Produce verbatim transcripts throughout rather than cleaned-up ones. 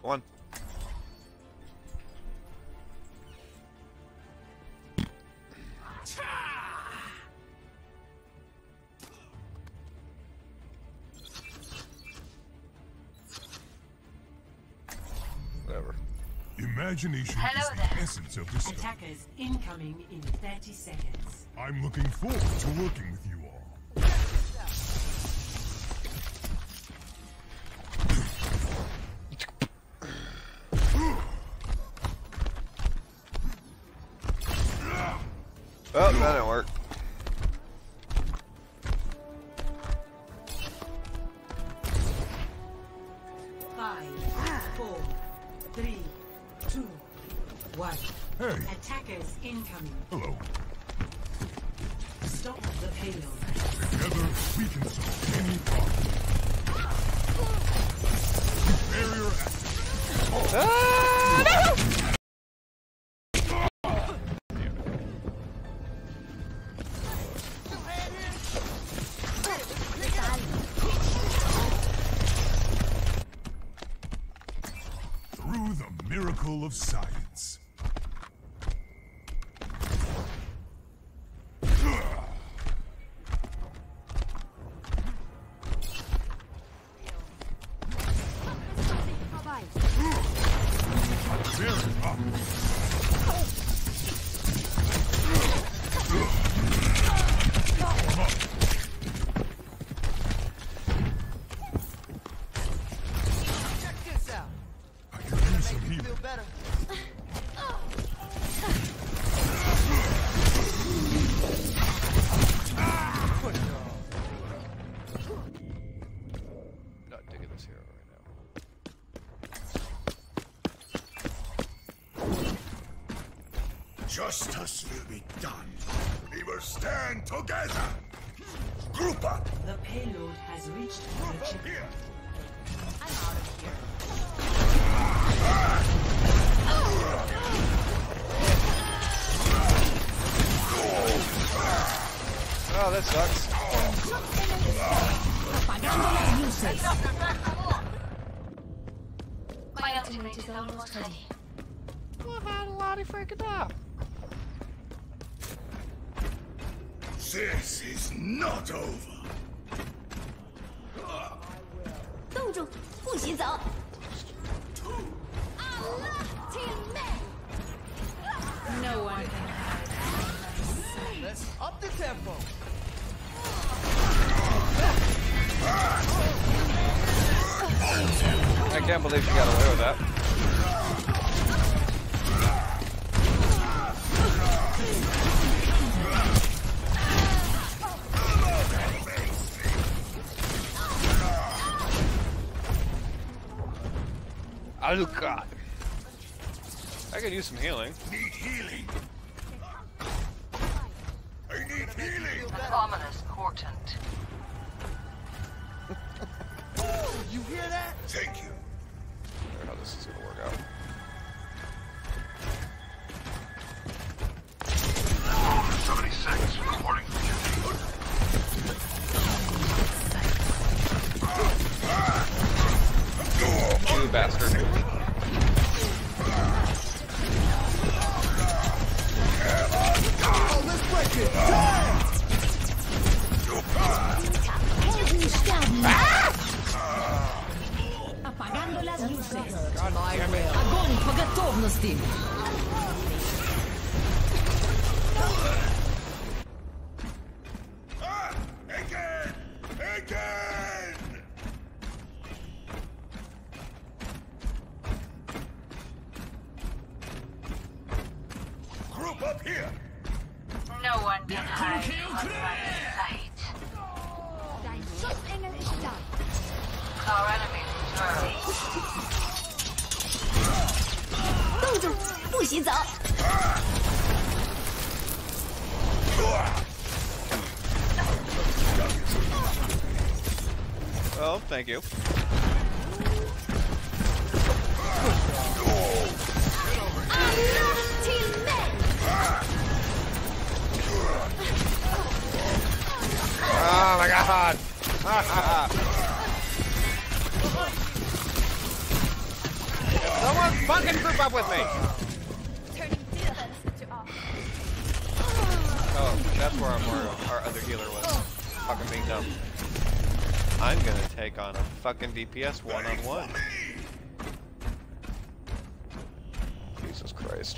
One. Whatever. Imagination Hello is the there. essence of this stuff. Attackers incoming in thirty seconds. I'm looking forward to working with you all. Oh, that didn't work. Five, four, three, two, one. Hey, Attackers incoming. hello. Stop the payload. Together, we can solve any problem. Barrier active. Ah, no! Through the miracle of science. Barrier up. Warm up. Check this out. I can use some Make me healing. feel better. Put it on. Not digging this hero right now. Justice will be done. We will stand together. Group up. The payload has reached the chip. Here. I'm out of here. Oh, that sucks. My ultimate is almost ready. This is not over. 冻住，不许走！ No one can hide. Let's up the tempo. I can't believe she got away with that. Oh god. I could use some healing. Need healing. I need healing. Ominous portent. You hear that? Thank you. I don't know how this is gonna work out. seventy-six, reporting for You bastard. Oh, let's break it. Damn! Apagando las luces. My will. Огонь по готовности. Ah! Again! Again! Group up here! No one can hide from my sight. Dein Schutzengel ist da. Our enemies return. 冻住，不许走！ Well, thank you. Oh my god! Fucking group up with me! Turning distance into armor. Oh, that's where our, more, our other healer was. Fucking being dumb. I'm gonna take on a fucking D P S one-on-one. Jesus Christ.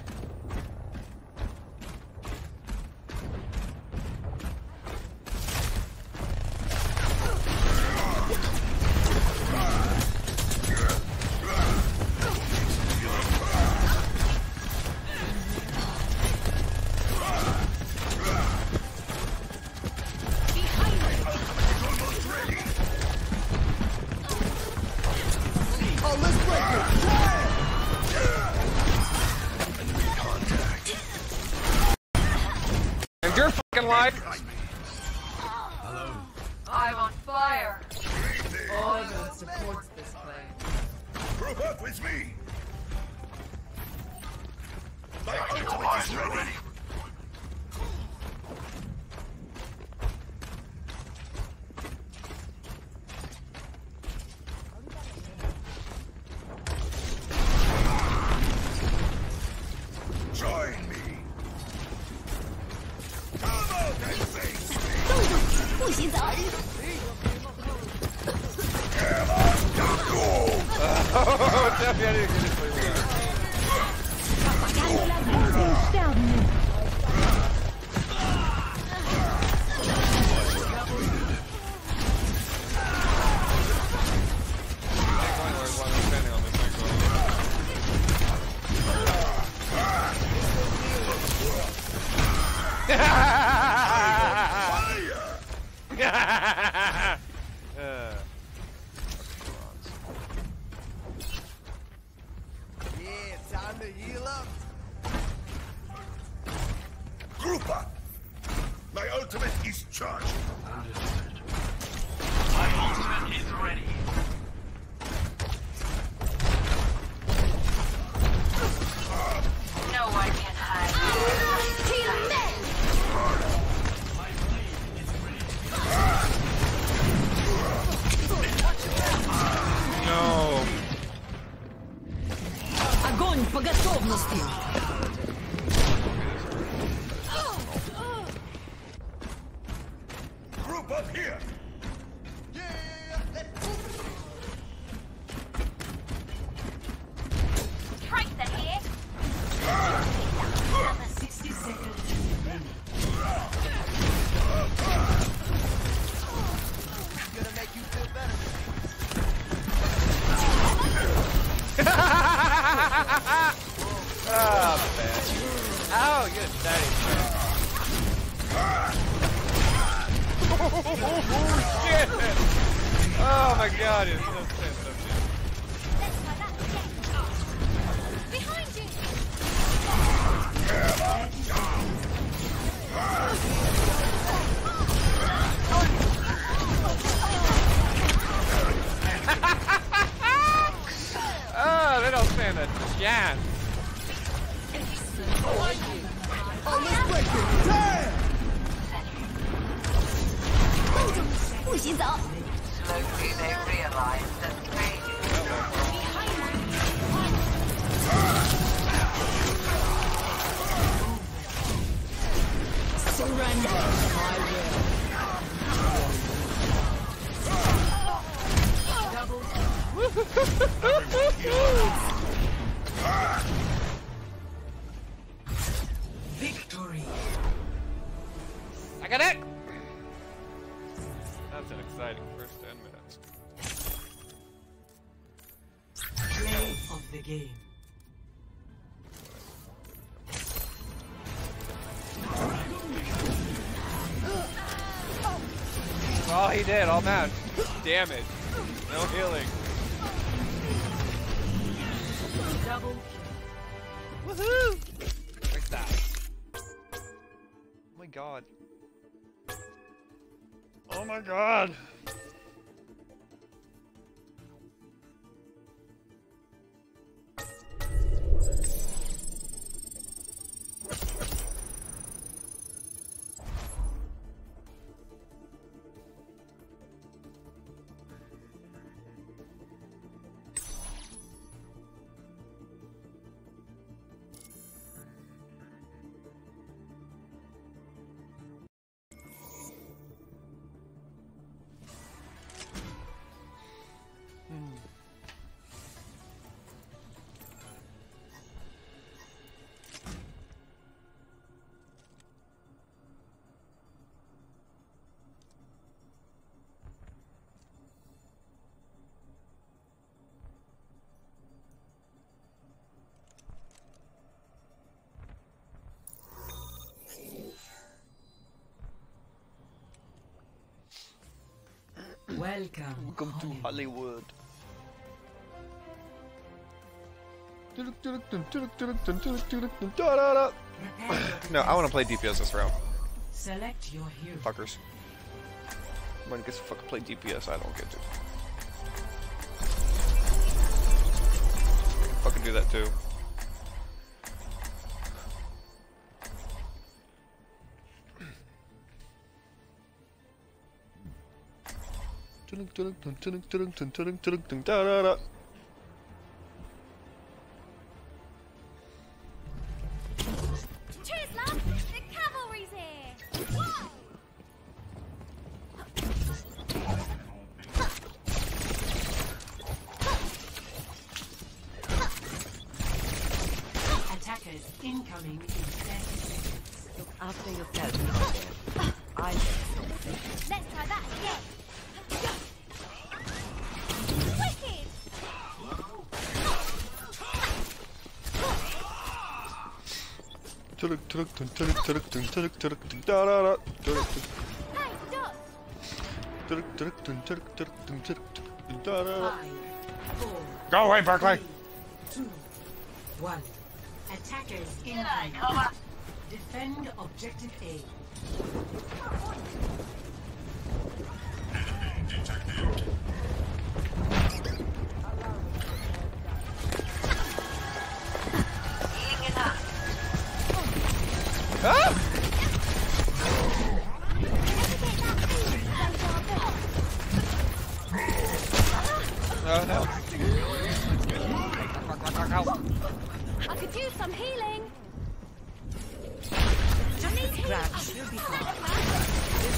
Oh, let's break it! And you're fucking live! I'm on fire. All evidence supports this claim. Group up with me! My ultimate is ready! Join me! Come out and face me! 动作，不许走！ Oh, definitely didn't play well. Propaganda Boden sterben. uh, Yeah, time to heal up. Group up! My ultimate is charged! My ultimate is ready. No one can hide. no. Огонь по готовности. Group up here! Tracer here. sixty seconds. Gonna make you feel better. Oh, man. Ow, you're daddy. Oh, shit! Oh my god, it's so sensitive. Behind you. Oh, they don't stand a chance. Oh, let's break it! Damn! 动作，不许走。 Slowly they realize that pain Surrender to my will. Victory. I got it! That's an exciting first ten minutes. Play of the game. Oh, he did, all that damage. No healing. Double Woohoo! Like that. Oh my god. Oh my god! Welcome. Welcome to Hollywood. No, I want to play D P S this round. Select your hero. Fuckers. When it gets to fucking play D P S, I don't get to. Fucking do that too. Cheers, love! The cavalry's here! Whoa! Attackers incoming in thirty seconds. Look after yourself. I Let's try that again! Wicked! Hey, Dot! Five, four, Go away, Berkeley! two, one. Attackers incoming. Defend objective A. Ah! Oh no. I could use some healing! scratch. You'll be fine.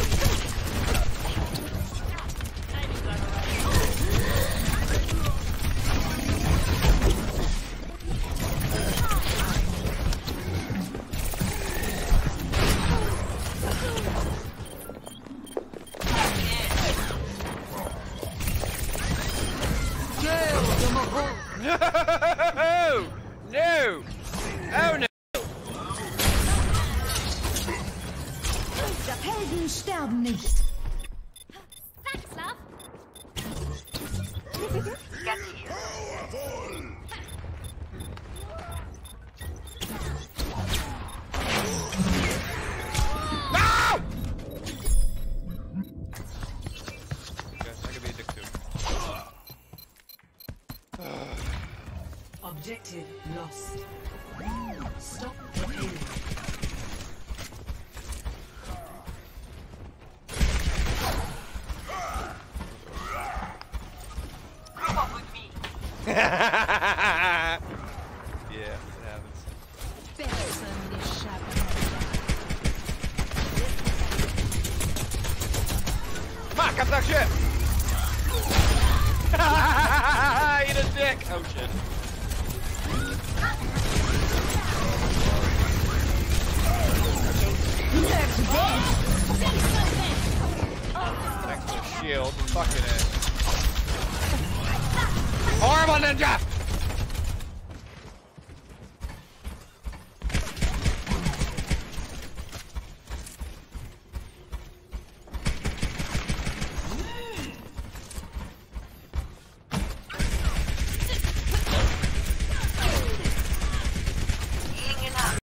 No! No! Oh no! Helden sterben nicht. Thanks, love. Get here. No! Okay, I could be addicted. Objective lost. Stop the killing. Group up with me. Yeah, it happens. Come on, come back shit! Eat a dick! Oh shit. Thanks for the shield. Fucking it. Horrible ninja! Healing enough.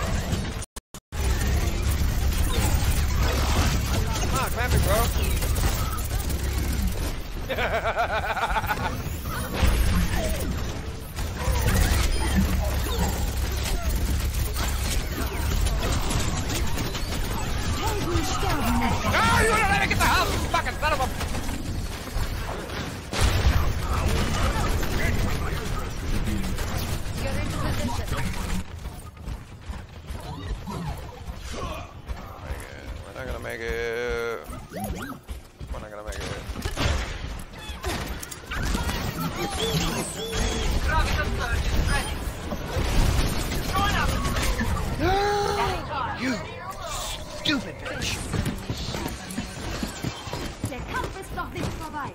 Come on, clap it, bro. No, you wanna let me get the house, you fucking son of a... We're not gonna make it. We're not gonna make it. Graviton surge is ready. Join up. You stupid bitch. Der Kampf ist noch nicht vorbei.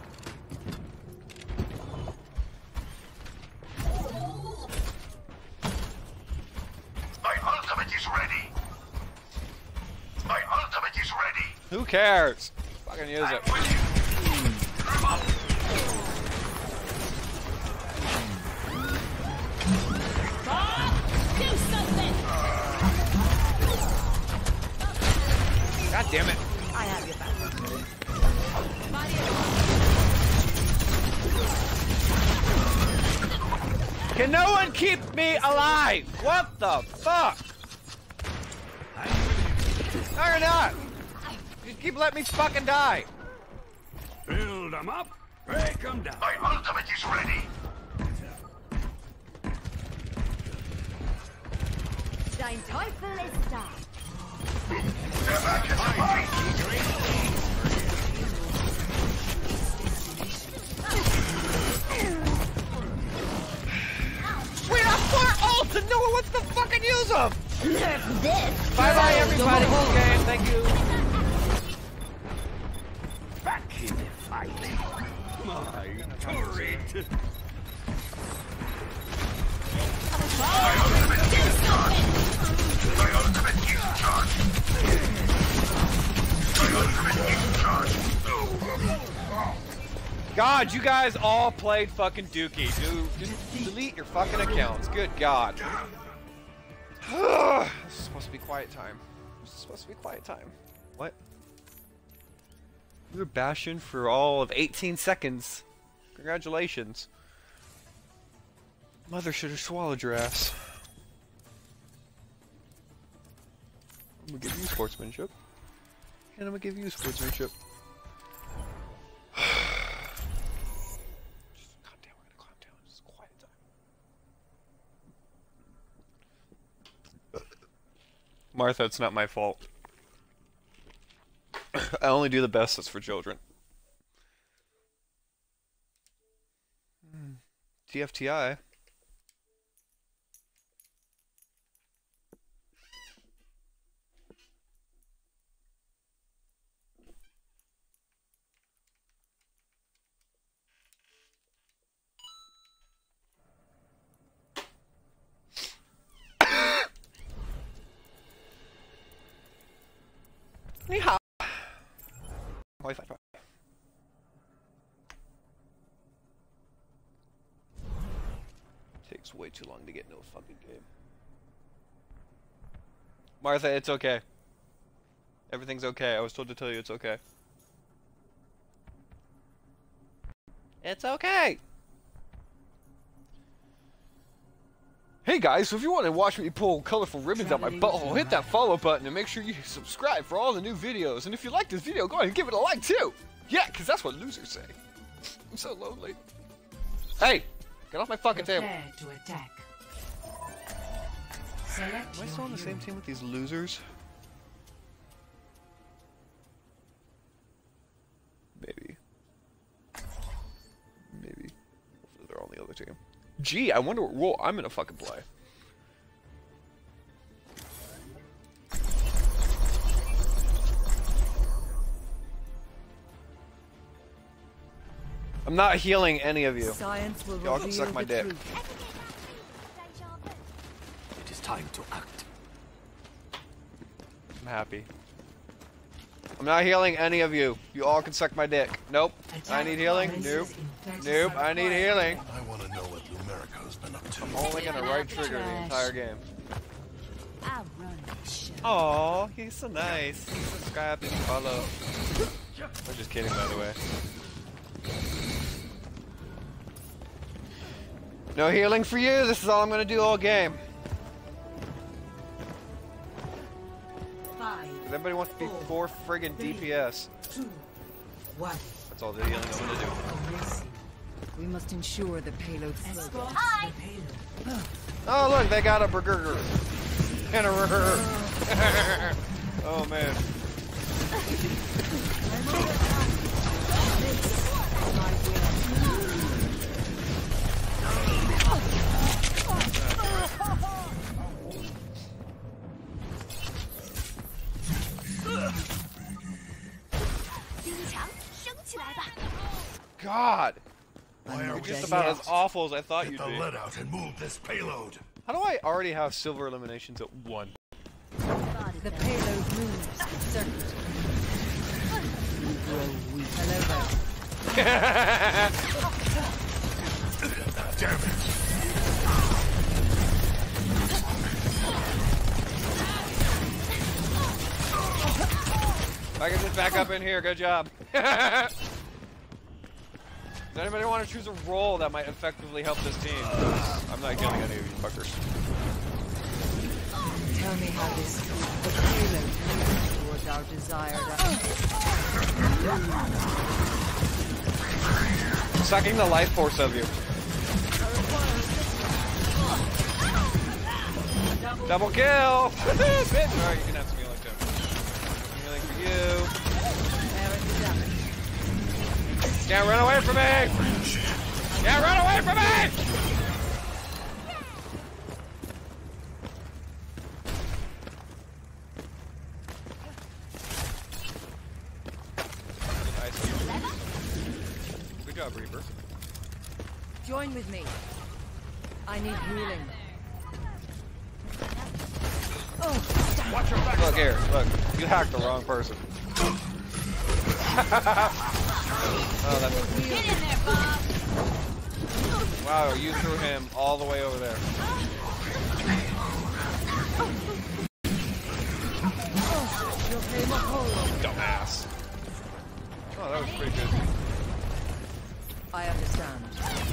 My ultimate is ready. My ultimate is ready. Who cares? Fucking use it. With you. Can no one keep me alive? What the fuck? No, you're not. You keep letting me fucking die. Build them up, break them down. My ultimate is ready. Dein Teufel ist da. We have four ults and no one wants to fucking use them! Nerf this! Bye bye everybody, game, thank you. Back in the fight. My turret. My ultimate is charged. My ultimate is charged. My ultimate is charged. God, you guys all played fucking Dookie. Dude, just delete your fucking accounts. Good God. This is supposed to be quiet time. This is supposed to be quiet time. What? We were bashing for all of eighteen seconds. Congratulations. Mother should have swallowed your ass. I'm gonna give you sportsmanship. And I'm gonna give you sportsmanship. Martha, it's not my fault. I only do the best that's for children. T F T I. Ni hao. Wi-Fi. Takes way too long to get into a fucking game. Martha, it's okay. Everything's okay. I was told to tell you it's okay. It's okay. Hey guys, so if you want to watch me pull colorful ribbons out my butthole, hit that follow button and make sure you subscribe for all the new videos. And if you like this video, go ahead and give it a like too. Yeah, because that's what losers say. I'm so lonely. Hey, get off my fucking table. Prepare to attack. Select Am I still on the same team with these losers? Maybe. Maybe. Hopefully they're on the other team. Gee, I wonder what role I'm gonna fucking play. I'm not healing any of you. Science will Y'all can suck my dick. It is time to act. I'm happy. I'm not healing any of you. You all can suck my dick. Nope. I need healing. Nope. Nope. I need healing. I want to know what Lumerica's been up to. I'm only gonna right trigger the entire game. I run this show. Aw, he's so nice. Subscribe and follow. I'm just kidding, by the way. No healing for you. This is all I'm gonna do all game. five. Everybody wants to be four friggin' D P S. Two, one. That's all the healing I'm gonna do. We must ensure the payload slows. Escort the payload. Oh look, they got a burger and a rrr. Oh man. God. Why are You're we just just about as awful as I thought Get you'd the be. lead out and move this payload. How do I already have silver eliminations at one? The payload moves. Circuit. You grow weak. Hello there. Damn it. I can just back up in here. Good job. Does anybody want to choose a role that might effectively help this team? I'm not killing any of you fuckers. Tell me how this the payload moves towards our desired Sucking the life force of you. Double kill! Bitch! Alright, you can have some healing too. Healing for you. Can't run away from me! Can't run away from me! Good job, Reaper. Join with me. I need healing. Oh, watch your back. Look here, look. You hacked the wrong person. Oh, that's... Get in there, Bob. Wow, you threw him all the way over there. Dumbass. Oh, that was pretty good. I understand.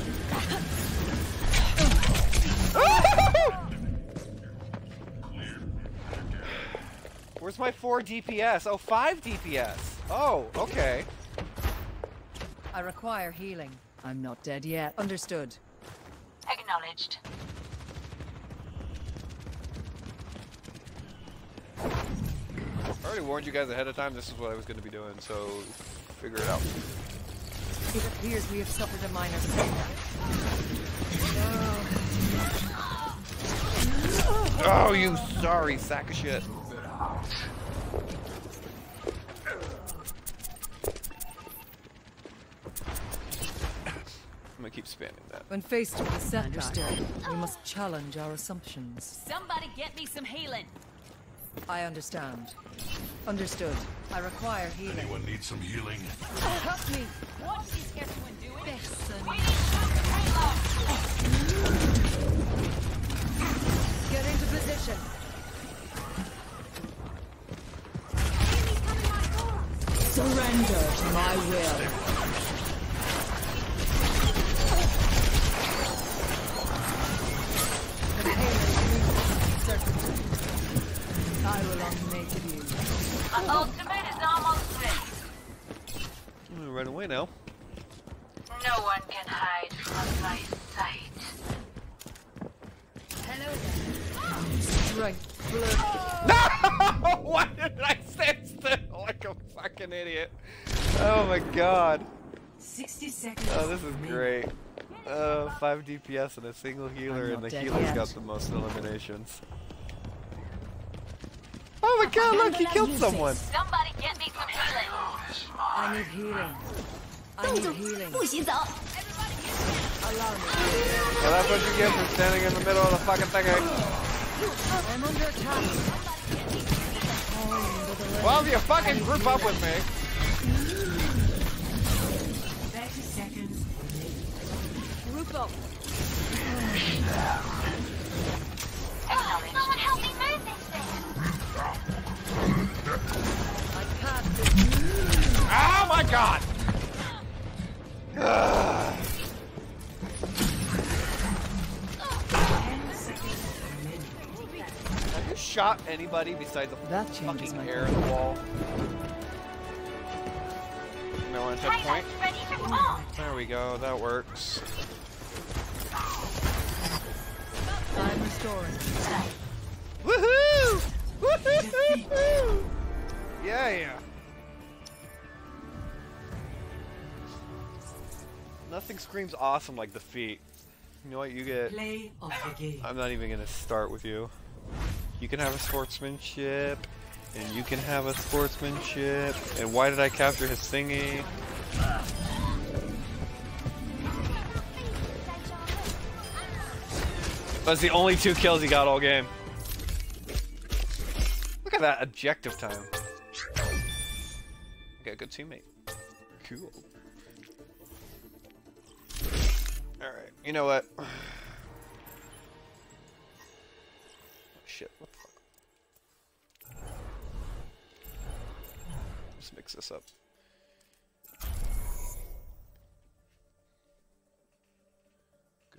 Where's my four D P S? Oh, five D P S. Oh, okay. I require healing. I'm not dead yet. Understood. Acknowledged. I already warned you guys ahead of time. This is what I was going to be doing, so figure it out. It appears we have suffered a minor setback. Oh, you sorry sack of shit. I'm gonna keep spamming that. When faced with a setback, we must challenge our assumptions. Somebody get me some healing. I understand. Understood. I require healing. Anyone need some healing? Help me! What is everyone doing? Listen. We need some payload. Get into position. Surrender to my will. I will unmake you. My ultimate is almost ready. I'm gonna run away now. No one can hide from my sight. Hello there. Strength. Blood. No! Why did I stand still like a fucking idiot? Oh my god. sixty seconds. Oh, this is great. Uh, five D P S and a single healer, I'm and the not dead healer's yet. got the most eliminations. Oh my god, look, he killed someone! Somebody get me some healing. I need healing. I need healing. 不洗澡。 Allow me. Well, that's what you get for standing in the middle of the fucking thing. I'm under attack. Well, if you fucking group up with me. thirty seconds. Group up. Someone help me move this thing. I can't. Oh my god! Ugh. Have you shot anybody besides the That changes fucking my air in the wall? No one touch point? Payload's ready to launch. There we go, that works. I'm restoring. Woohoo! Woohoo! Yeah, yeah. Nothing screams awesome like defeat. You know what, you get... Play of the game. I'm not even gonna start with you. You can have a sportsmanship, and you can have a sportsmanship, and why did I capture his thingy? That's the only two kills he got all game. Look at that objective time. Okay, good teammate. Cool. Alright, you know what? Shit, what the fuck? Let's mix this up.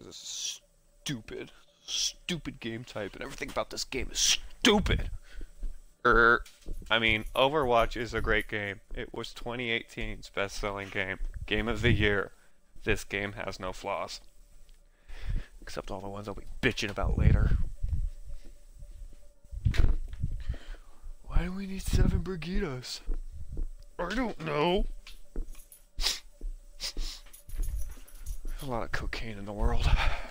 this is stupid. Stupid game type, and everything about this game is stupid. Er, I mean, Overwatch is a great game. It was twenty eighteen's best-selling game. Game of the year. This game has no flaws. Except all the ones I'll be bitching about later. Why do we need seven Brigidas? I don't know. There's a lot of cocaine in the world.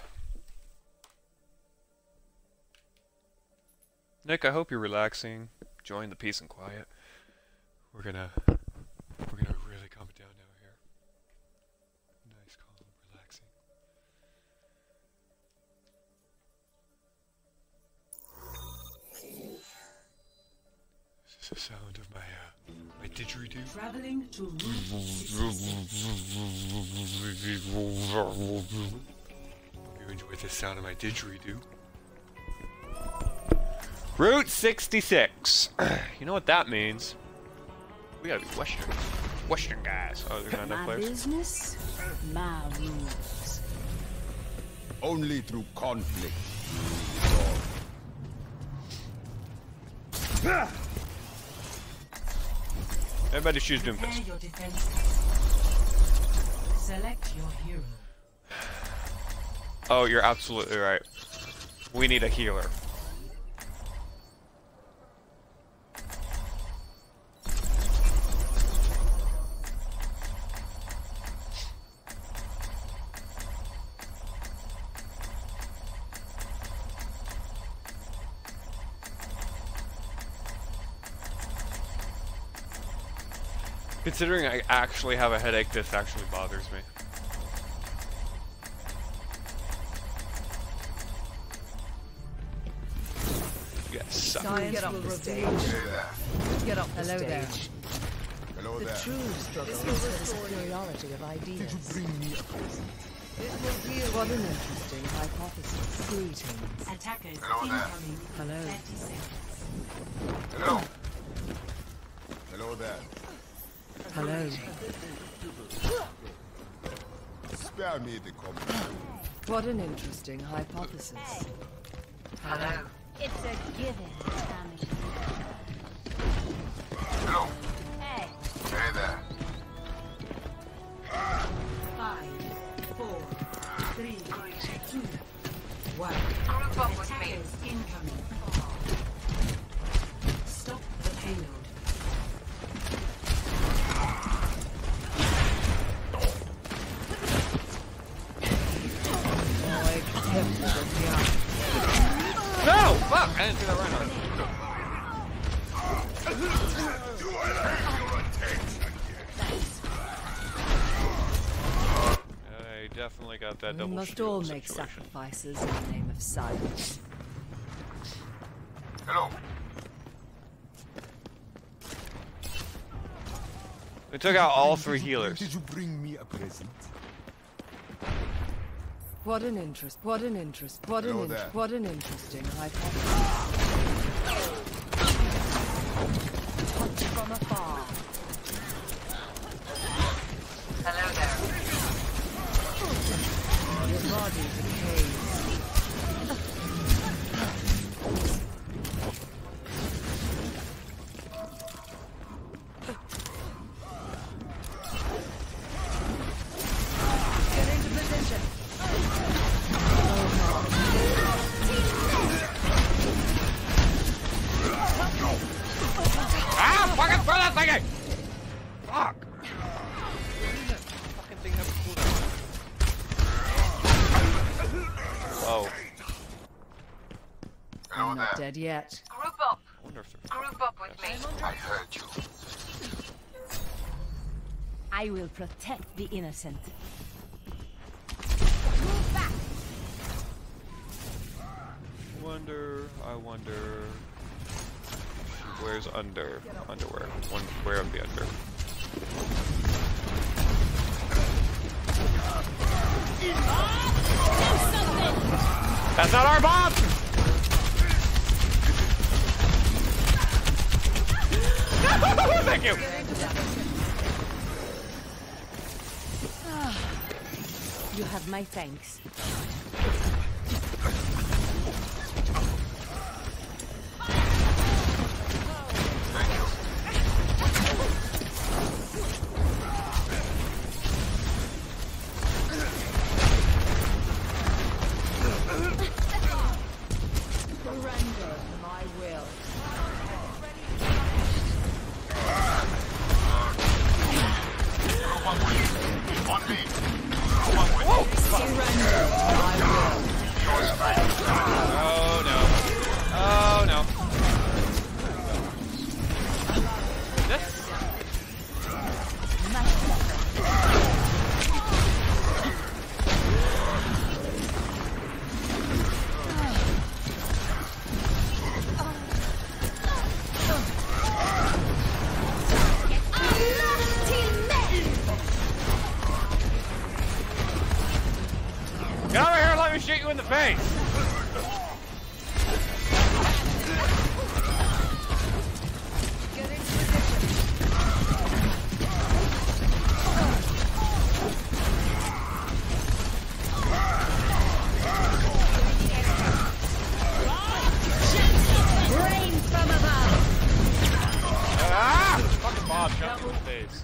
Nick, I hope you're relaxing, enjoying the peace and quiet. We're gonna, we're gonna really calm it down now here. Nice, calm, relaxing. This is the sound of my, uh, my didgeridoo. Traveling to Route Hope you enjoy the sound of my didgeridoo. Route sixty-six. You know what that means? We gotta be Western. Western guys. Oh, there's not enough my players. business, my rules. Only through conflict. Everybody choose Doomfist. Prepare your defenses. Select your hero. Oh, you're absolutely right. We need a healer. Considering I actually have a headache, this actually bothers me. You guys suck. Science get up the stage. Get up the Hello stage. there. Hello The there. true struggle is for the superiority of ideas. What an interesting hypothesis. Greetings. Attackers Hello there. incoming. Hello. thirty seconds. Hello. Hello there. Hello. Spare me the comment. What an interesting hypothesis. Hello. It's a given, Tommy. Hello. Hey. Hey there. Five, four, three, two, one. Group up with me. Attackers incoming. Stop the payload. No! Fuck! I didn't do that right on. I definitely got that We double must shield all make situation. sacrifices in the name of science. Hello. We took out all three healers. Did you bring me a present? What an interest. What an interest. What an Hello interest. there. What an interesting hypothesis. Touch from afar. Hello there. Your body decays. Get into position. Ah! Fucking throw that thing! Fuck! Fucking thing never pulled out. Oh. I'm not dead yet. Group up. I wonder if they're... Group up with me. I heard you. I will protect the innocent. Wonder, I wonder... Where's under? Underwear. One, where of the under? That's not our bomb! Thank you! You have my thanks. Surrender to my will. On me. Surrender to my will. Oh no. Oh no. This? Get over here and let me shoot you in the face! Get into position. Rain from above. Ah! Fucking Bob shot me in the face.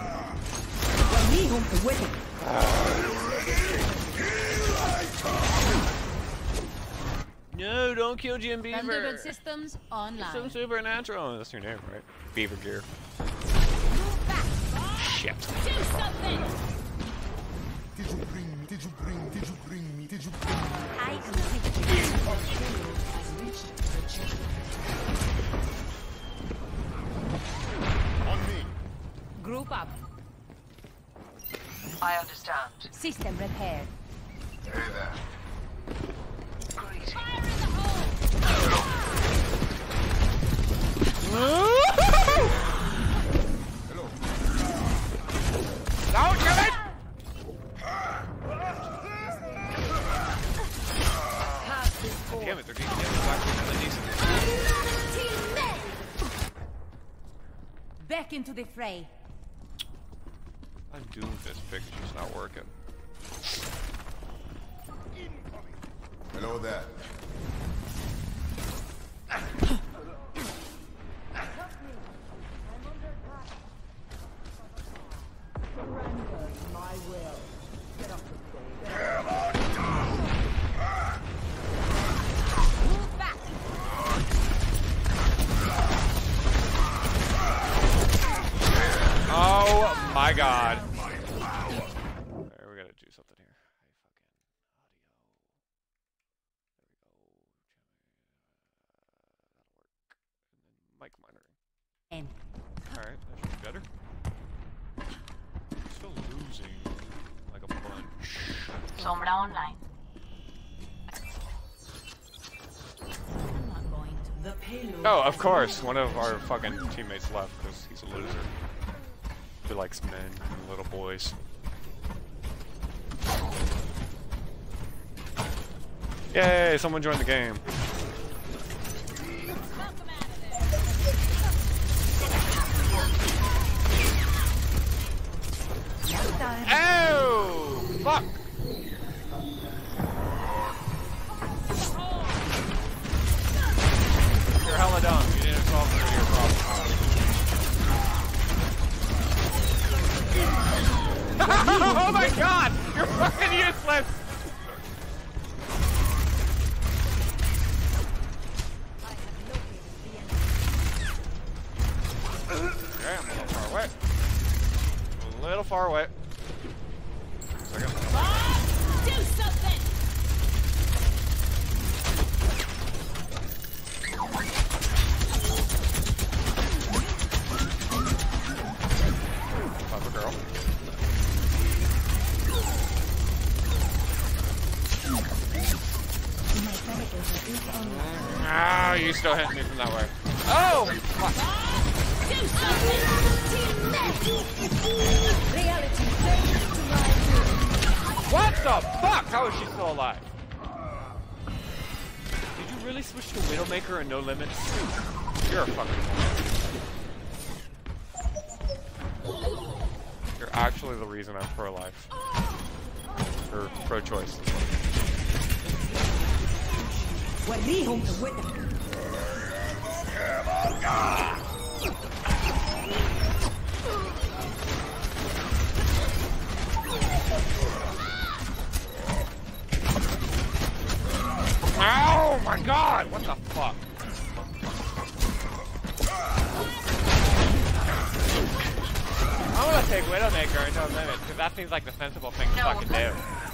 No, don't kill Jim Beaver. Thunderbird systems online. Some supernatural. That's your name, right? Beaver Gear. Move back. Shit. Do something. Did you bring me? Did you bring? Did you bring me? Did you bring me? I am On me. Group up. I understand. System repaired. Hey there. Fire in the hole. Hello. Don't kill it! Damn it, they're getting back to the decent. Back into the fray. I'm doomed this pick, it's just not working. Hello there. Surrender to my will. Get off the stage. Move back. Oh my god. There, we gotta do something here. Hey, fucking audio. There we go. Mic monitoring. And Alright, that should be better. Still losing like a bunch. Sombra online. I'm not going to. The payload. Oh, of course. One of our fucking teammates left because he's a loser. He likes men and little boys. Yay, someone joined the game. Oh, fuck. You're hella dumb. You didn't solve any of your problems. Oh my god! You're fucking useless! Okay, I'm a little far away. A little far away. Second. Do something. Clever girl. Ah, you still hitting me from that way. Oh! Fuck. Do something. Reality bends to my will. What the fuck? How is she still alive? Did you really switch to Widowmaker and No Limits? You're a fucking moron. You're actually the reason I'm pro-life. Or pro-choice. Oh my god! What the fuck? I wanna take Widowmaker until limit, because that seems like the sensible thing to No. fucking do.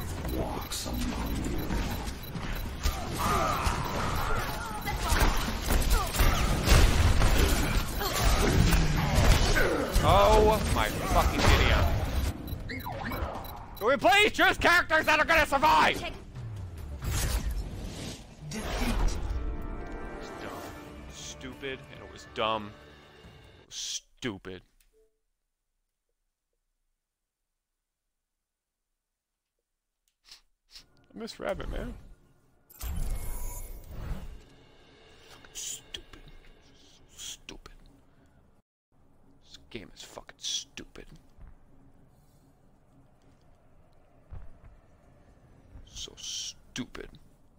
Oh my fucking idiot. Can we please choose characters that are gonna survive? It was dumb. Stupid, and it was dumb. It was stupid. I miss Rabbit, man. Fucking stupid. So stupid. This game is fucking stupid. So stupid.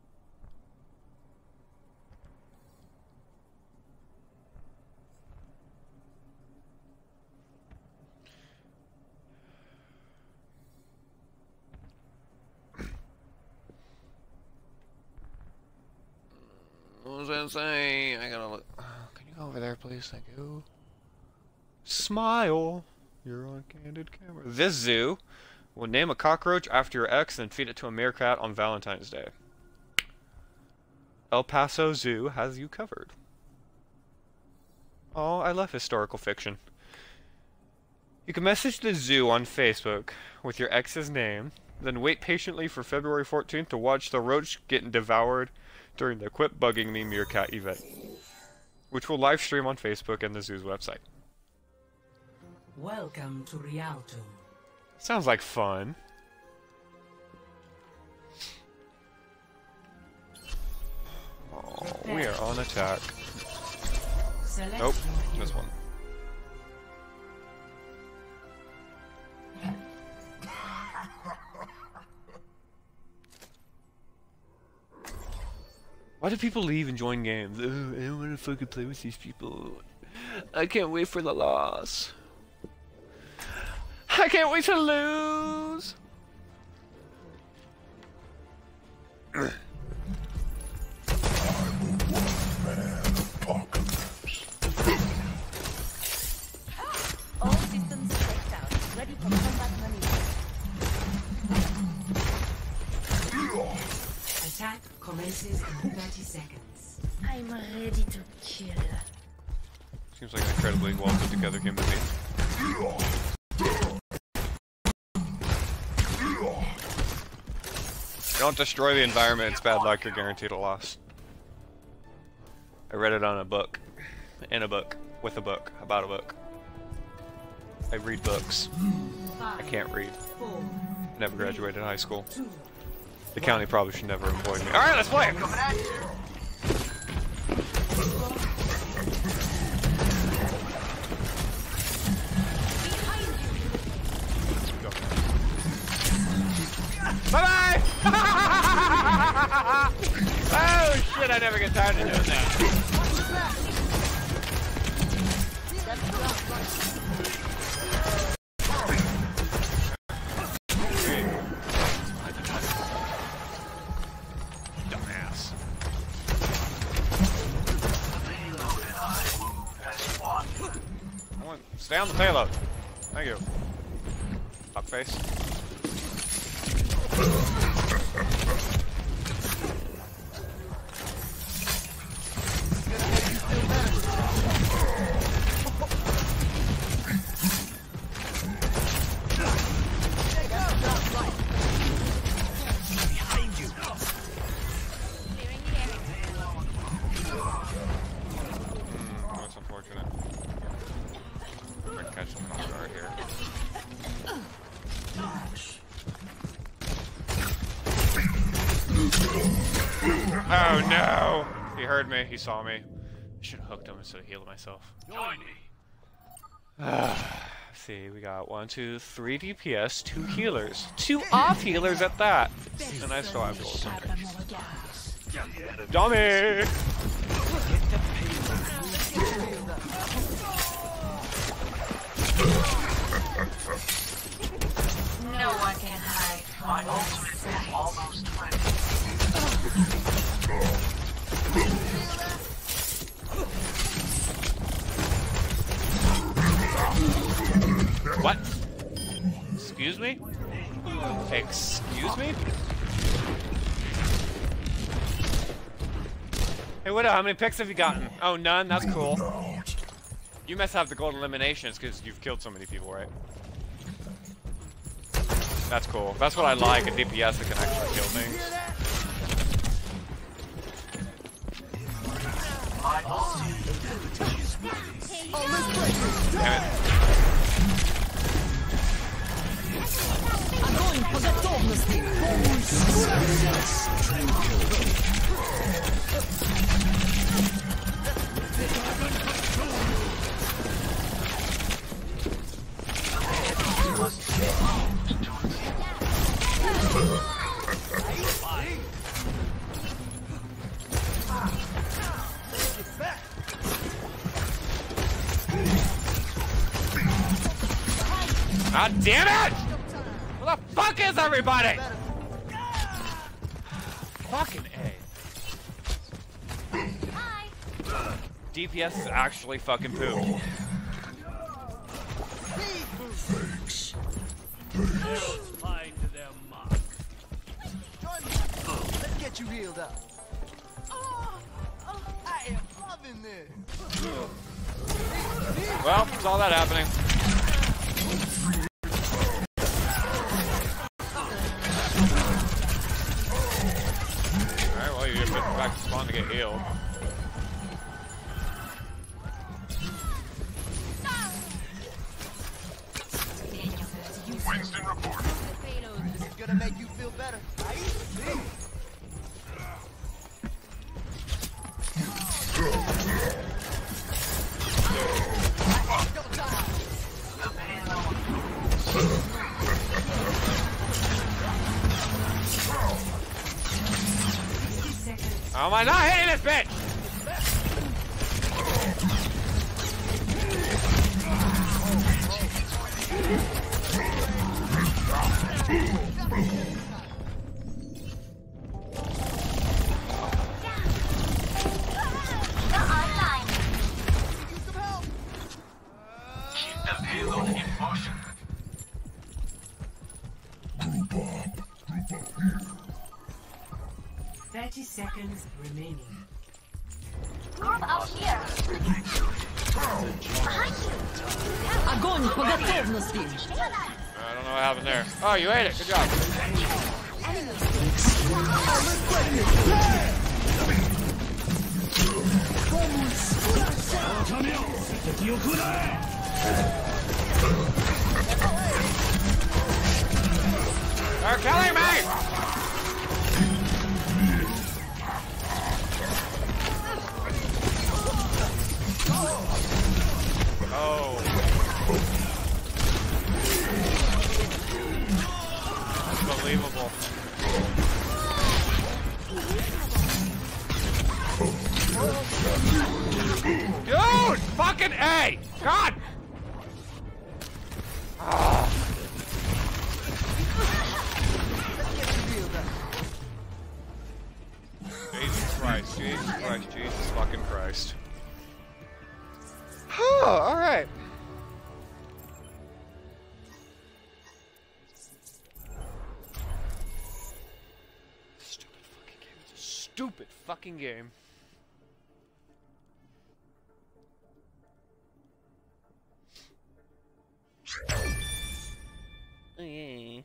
What was I saying? I gotta look. Can you go over there, please? Thank you. Smile. You're on candid camera. This zoo will name a cockroach after your ex and feed it to a meerkat on Valentine's Day. El Paso Zoo has you covered. Oh, I love historical fiction. You can message the zoo on Facebook with your ex's name, then wait patiently for February fourteenth to watch the roach getting devoured during the Quit Bugging Me Meerkat event, which will live stream on Facebook and the zoo's website. Welcome to Rialto. Sounds like fun. Oh, we are on attack. Select Nope, your this hero. one. Why do people leave and join games? Oh, I don't want to fucking play with these people. I can't wait for the loss. I can't wait to lose. All systems checked out. Ready for combat maneuver. Attack commences in thirty seconds. I'm ready to kill. Seems like an incredibly well put together game to me. Don't destroy the environment, it's bad luck, you're guaranteed a loss. I read it on a book. In a book. With a book. About a book. I read books. I can't read. Never graduated high school. The county probably should never employ me. Alright, let's play! Bye bye! Oh shit, I never get tired of doing that. Dumbass. I want stay on the payload. Thank you. Fuckface. Oh no! He heard me, he saw me. I should have hooked him instead of healed myself. Join me. see. We got one, two, three D P S, two healers, two off healers at that, and I still have gold. Dummy! No one can hide. My ultimate is almost ready. What? Excuse me? Excuse me? Hey, Widow, how many picks have you gotten? Oh, none? That's cool. You must have the gold eliminations because you've killed so many people, right? That's cool. That's what I like, a D P S that can actually kill things. Damn it. God damn it! Where the fuck is everybody? Fucking A. Hi. D P S is actually fucking poop. Thanks. Find their mark. Let's get you healed up. Oh, oh, I am loving this. Well, there's all that happening. Alright, well, you get back to spawn to get healed. Winston report. This is gonna make you feel better, right? How am I not hitting this bitch? They're online. Keep the payload in motion. Group up. Group up here. Thirty seconds remaining. Group up here. Behind you. Огонь по готовности! I don't know what happened there. Oh, you ate it. Good job. They're killing me! Oh. Unbelievable. Dude! Fucking A! God! Ah. Jesus Christ, Jesus Christ, Jesus fucking Christ. Alright. Stupid fucking game. It's a stupid fucking game. Oh, yeah.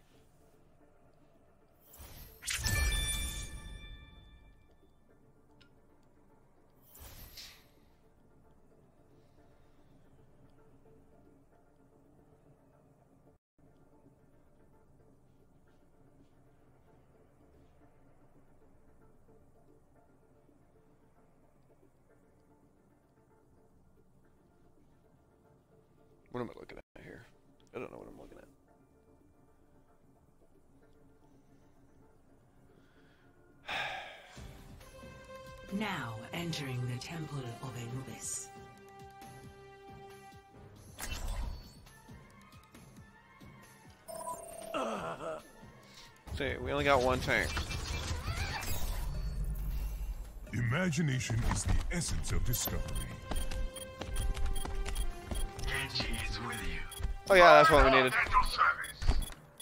What am I looking at here? I don't know what I'm looking at. Now entering the Temple of Anubis. See, we only got one tank. Imagination is the essence of discovery. Genji is with you. Oh yeah, that's what we needed. At your service.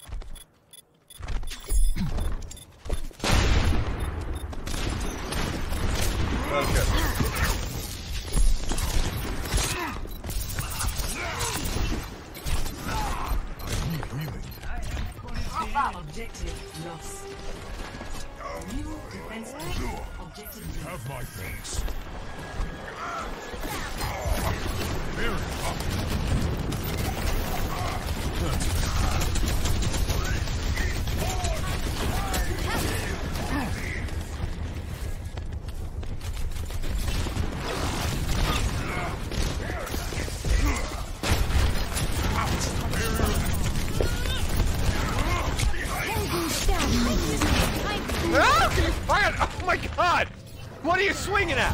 That was good. Objective lost. New defense objective. Have my thanks. Very up. Ah, can you fire? Oh my god! What are you swinging at?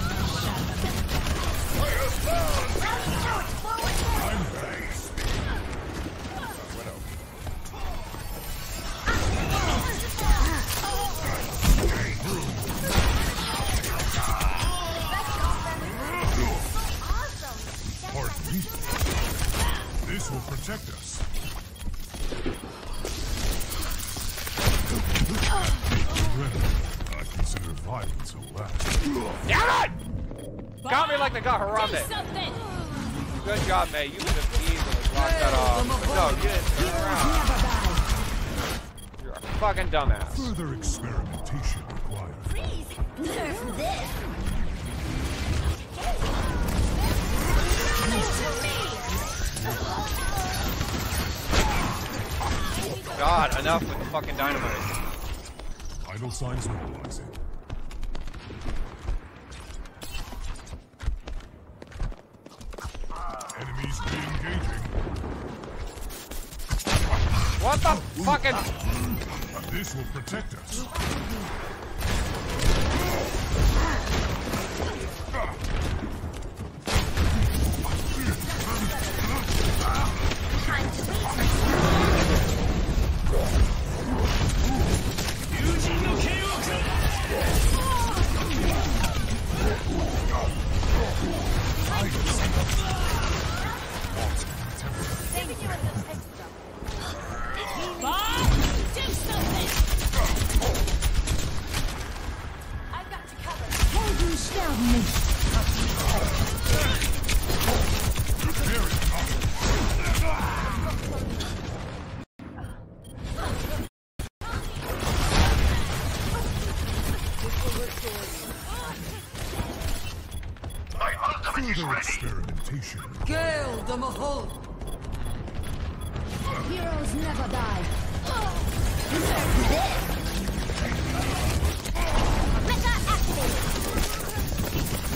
Pardon me. This will protect us. I consider violence a last. Damn it! Got me like they got Harambe. Good job, May. You could have easily blocked that off. No, you didn't turn around. You're a fucking dumbass. Further experimentation required. Freeze! Nerf this! God, enough with the fucking dynamite. Vital signs normalizing. Enemies re-engaging. What the fucking? This will protect us. Time to leave. Saving you with those extra. Do something! I've got you covered. My ultimate is Further ready. experimentation. Gale the Mahal! Heroes never die. Mecha activated.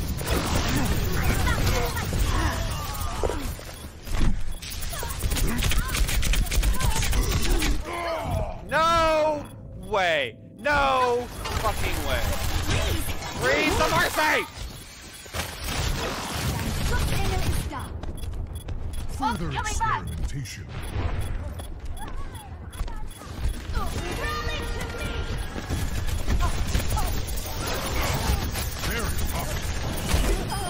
No way. No fucking way. Freeze the Mercy! Further experimentation. Very up.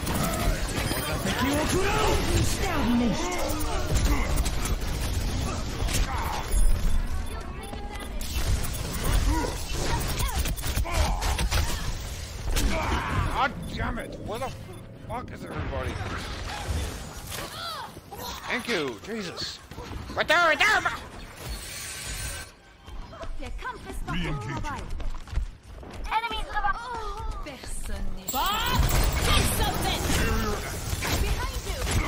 God damn it! What the fuck is everybody? Thank you, Jesus. Right there, right there! Re-engaging. Enemies live up. Personne n'est Do something! Behind you!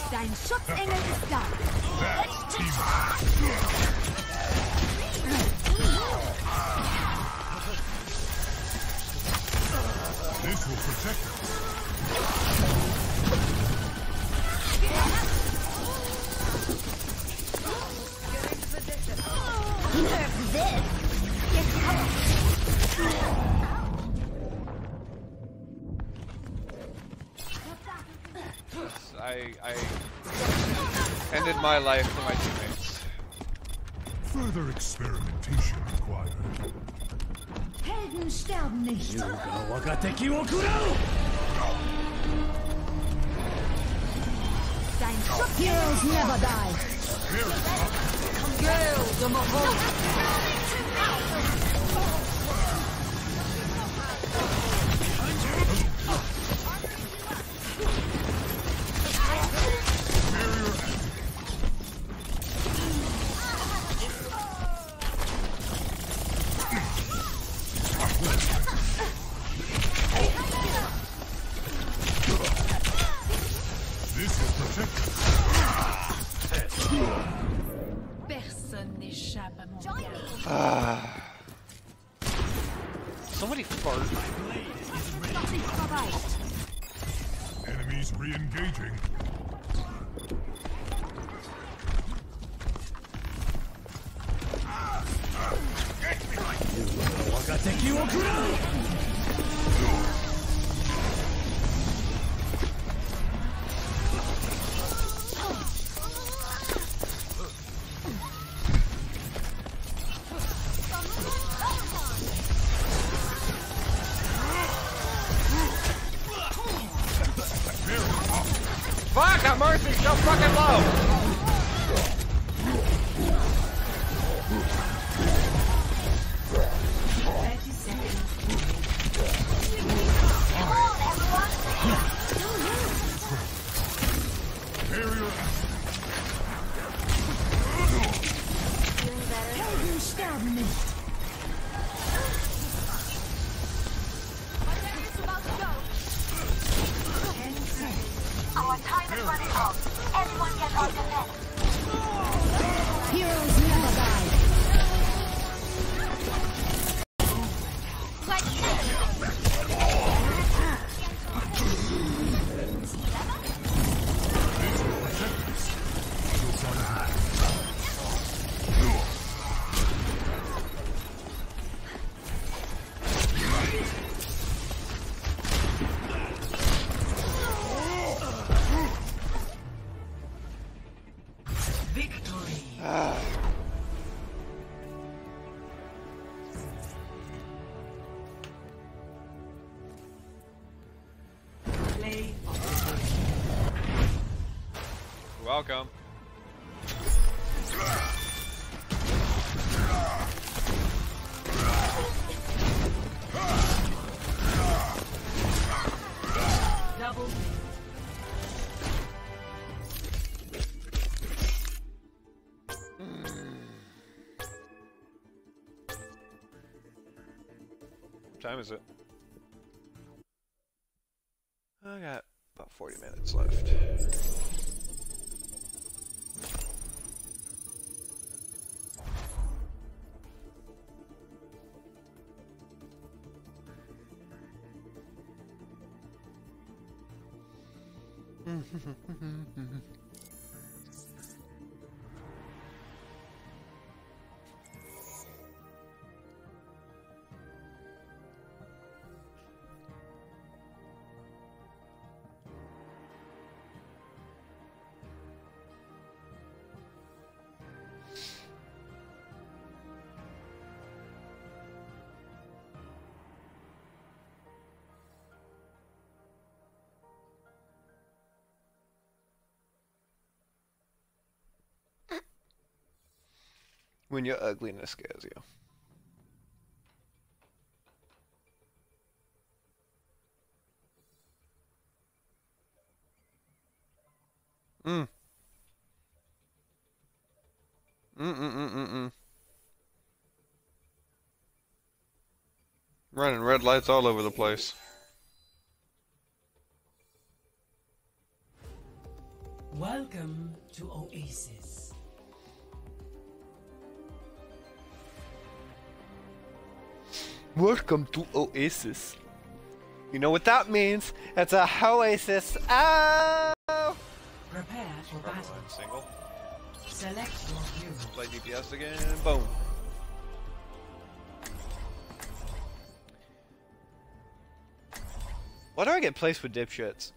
Dein Schutzengel ist da. That's teamwork. This will protect us. Nerf this. Get out. I, I ended my life for my teammates. Further experimentation required. Helden sterben nicht. Dein Schutz. Heroes never die. Gale, the Mahal. This will protect us. Personne n'échappe à mon regard. Ah. Somebody fart. Enemies re-engaging. Fuck, that Mercy's so fucking low! Helden sterben nicht. Our time is running out. Everyone get on the net. Heroes never die. Welcome. Double. What time is it? I got about forty minutes left. When your ugliness scares you. Mm. Mm-mm-mm-mm-mm. Running red lights all over the place. Welcome to Oasis. Welcome to Oasis. You know what that means? It's a Oasis. Oh! Prepare for battle. Single. Select your hero. Play D P S again. Boom. Why do I get placed with dipshits?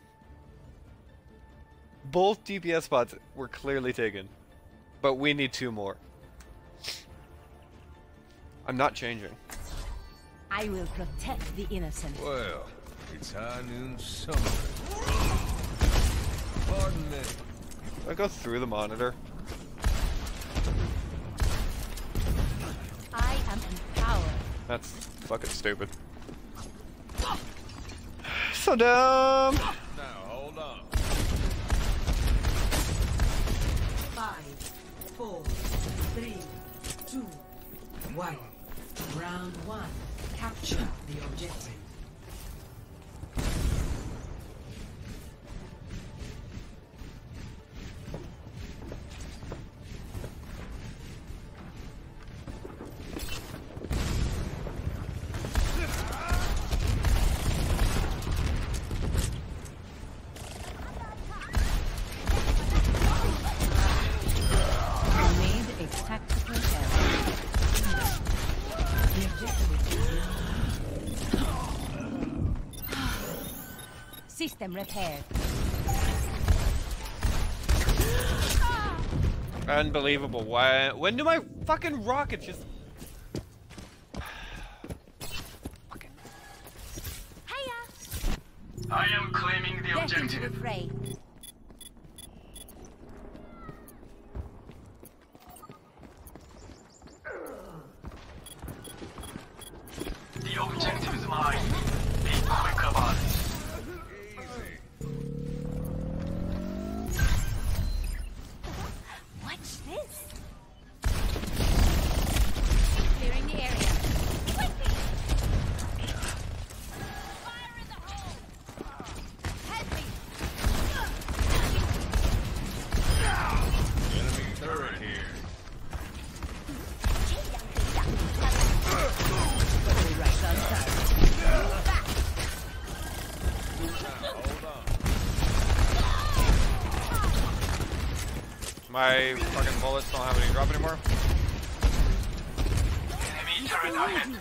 Both D P S spots were clearly taken, but we need two more. I'm not changing. I will protect the innocent. Well, it's high noon summer. Pardon me. I go through the monitor. I am empowered. That's fucking stupid. So dumb. Now, hold on. Five, four, three, two, one. Round one. Capture the objective. I made a tactical error. The objective is system repaired. Unbelievable. Why? When do my fucking rockets just? Fucking. Hiya! I am claiming the Back into the objective. fray. The objective is mine. Be quick about it. Watch this. Clearing the area. Quickly! Fire in the hole! Help me! Enemy turret here. My fucking bullets don't have any drop anymore. Enemy turret ahead.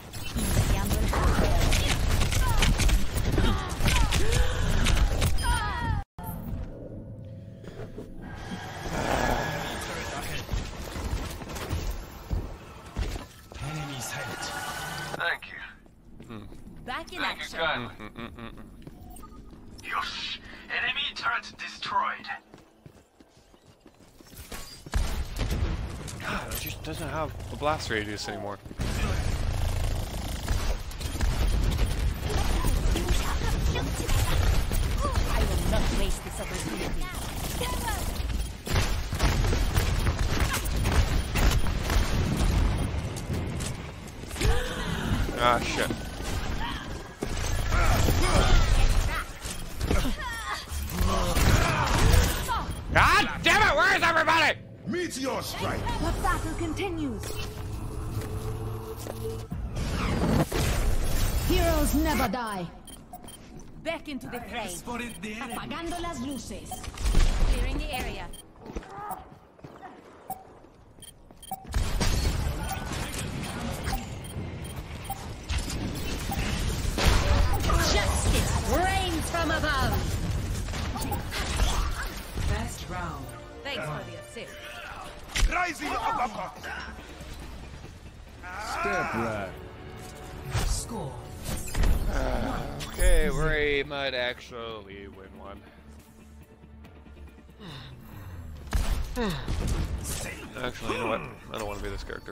Enemy sighted. Thank you. Back in Thank you action. kindly. Yosh. Enemy turret destroyed. God, it just doesn't have a blast radius anymore. I will not waste this opportunity. Ah, shit. God damn it! Where is everybody? Meteor strike! The battle continues. Heroes never die. Back into the fray. Spotted the enemy. Apagando las luces. Clearing the area. Justice reigns from above. Best round. Thanks for the assist. Rising uppercut! Step right. Score. Okay, we might actually win one. Actually, you know what? I don't want to be this character.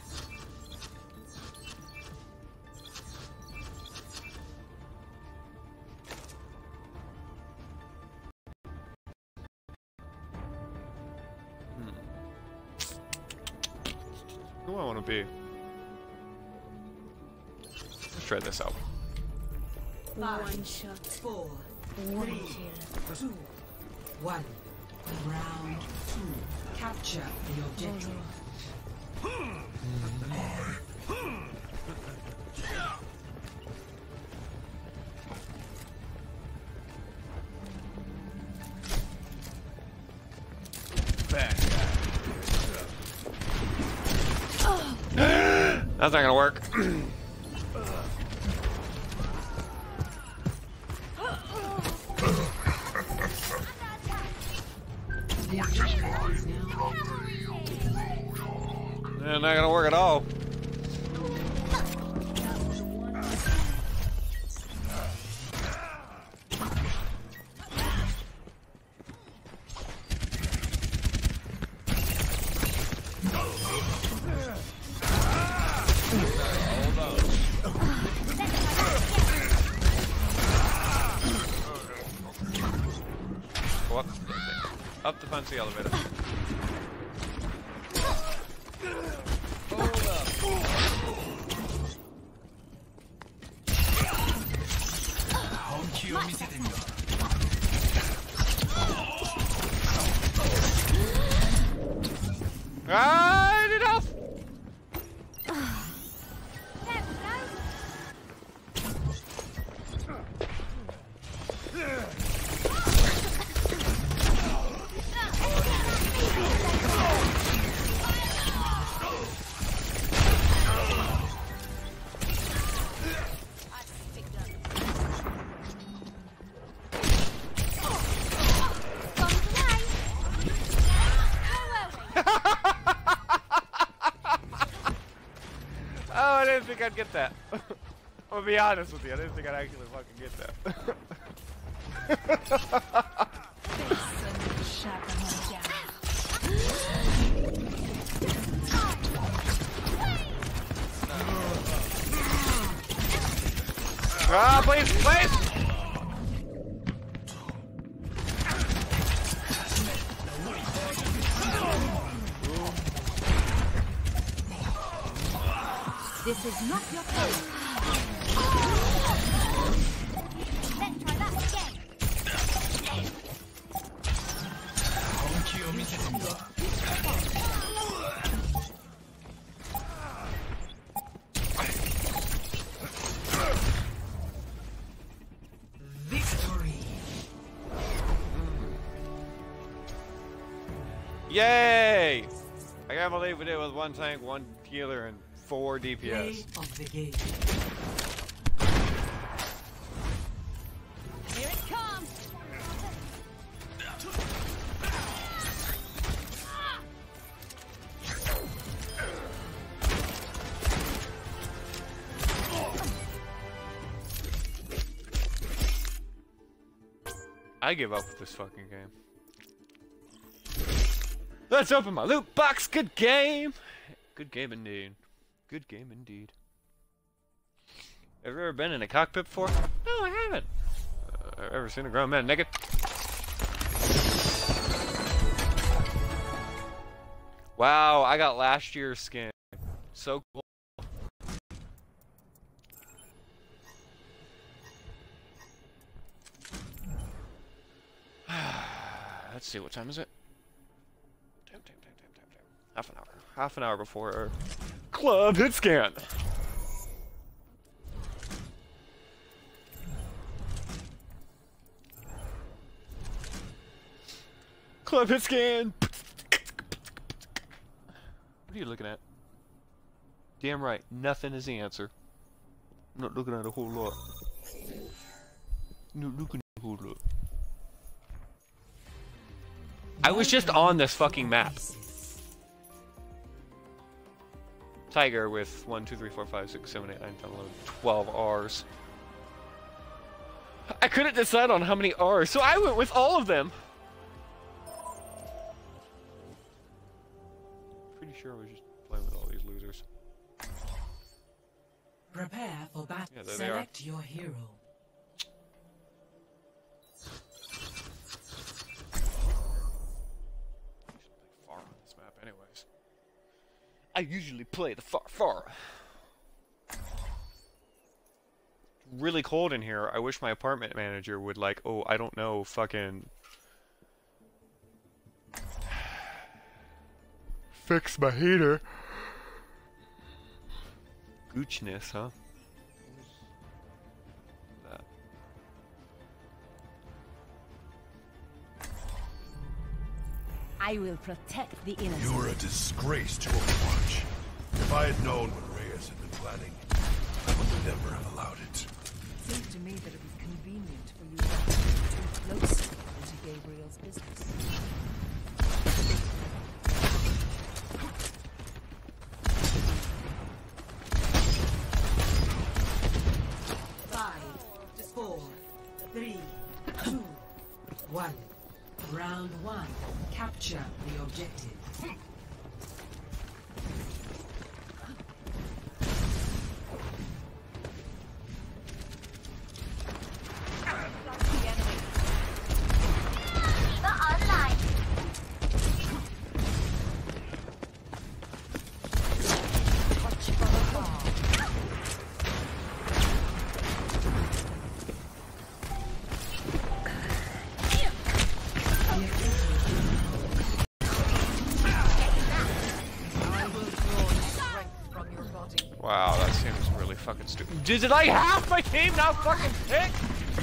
Who do I want to be? Let's try this out. One shot. Four, One three, kill. two, One. Round two. Capture the objective. That's not gonna work. Yeah, not gonna work at all. What? Up the fancy elevator. Ah, enough! Oh, I didn't think I'd get that. I'm gonna be honest with you, I didn't think I'd actually fucking get that. Ah, please, please! This is not your fault. Let's try that again. Victory. Yay! I can't believe we did it with one tank, one healer, and four D P S. Play of the game. Here it comes. I give up with this fucking game. Let's open my loot box. Good game. Good game indeed. Good game indeed. Have you ever been in a cockpit before? No, I haven't. Uh, ever seen a grown man naked? Wow, I got last year's skin. So cool. Let's see, what time is it? Damn, damn, damn, damn, damn, damn. Half an hour. Half an hour before our club hit scan. Club hit scan. What are you looking at? Damn right, nothing is the answer. I'm not looking at a whole lot. I'm not looking at a whole lot. I was just on this fucking map. Tiger with one, two, three, four, five, six, seven, eight, nine, ten, eleven, twelve R's. I couldn't decide on how many R's, so I went with all of them. Pretty sure I was just playing with all these losers. Prepare for battle. Yeah, there they are. Select your hero. Far on this map, anyways. I usually play the far far. Really cold in here. I wish my apartment manager would, like, oh, I don't know, fucking fix my heater. Goochness, huh? That. I will protect the innocent. You're a disgrace to Overwatch. If I had known what Reyes had been planning, I would never have allowed it. It seemed to me that it was convenient for you to be too close into Gabriel's business. Five, four, three, two, one. Round one. Capture the objective. Wow, that seems really fucking stupid. Did I half my team now fucking pick?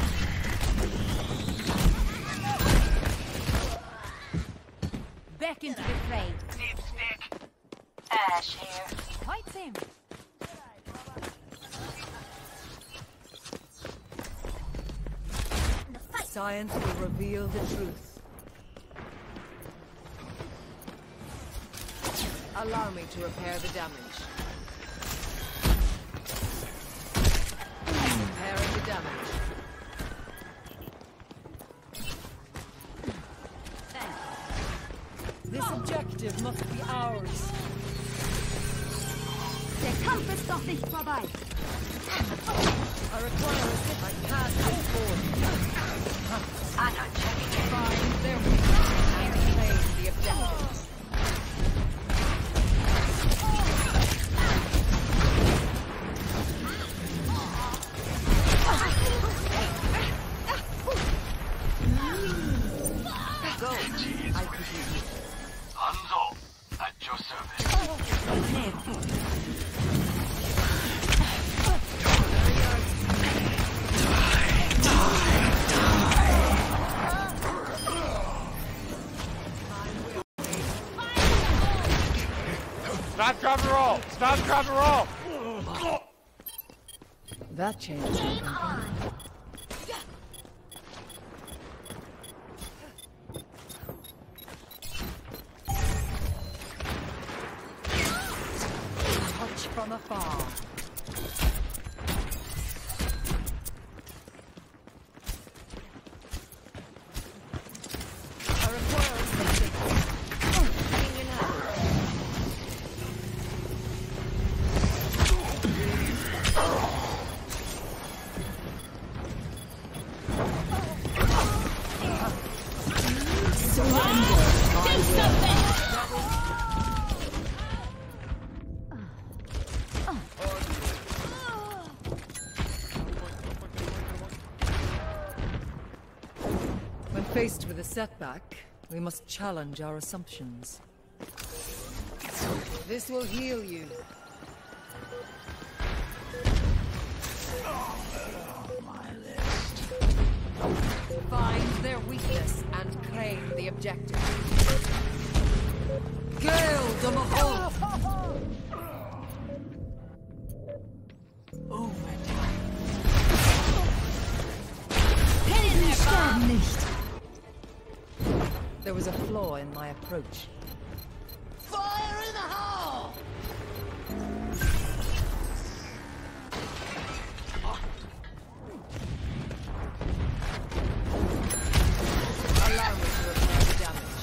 Back into the fray. Dipstick. Ash here. Fight him. Science will reveal the truth. Allow me to repair the damage. Repairing the damage. This objective must be ours. Der Kampf ist doch nicht vorbei. I require a hit. I can't move forward. I'm not checking it. Find their weakness and claim the objective. Go. I presume. Hanzo, at your service. Stop, drop, and roll! Stop, drop, and roll! That changes everything. Touch from afar. I require something. Hanging out. When faced with a setback, we must challenge our assumptions. This will heal you. Find their weakness and claim the objective. Gale de Mahal! Overtime. Helden sterben nicht. There was a flaw in my approach. Fire in the hole! Allow me to repair the damage.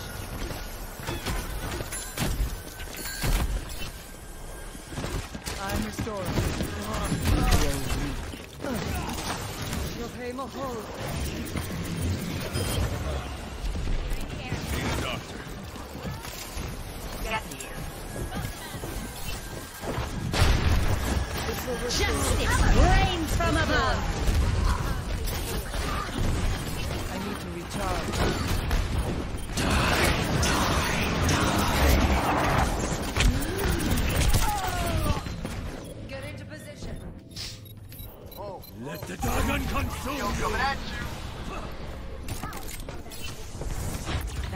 I'm restoring. You'll pay Mahal. Need a doctor. Get here. Justice reigns from above. I need to recharge.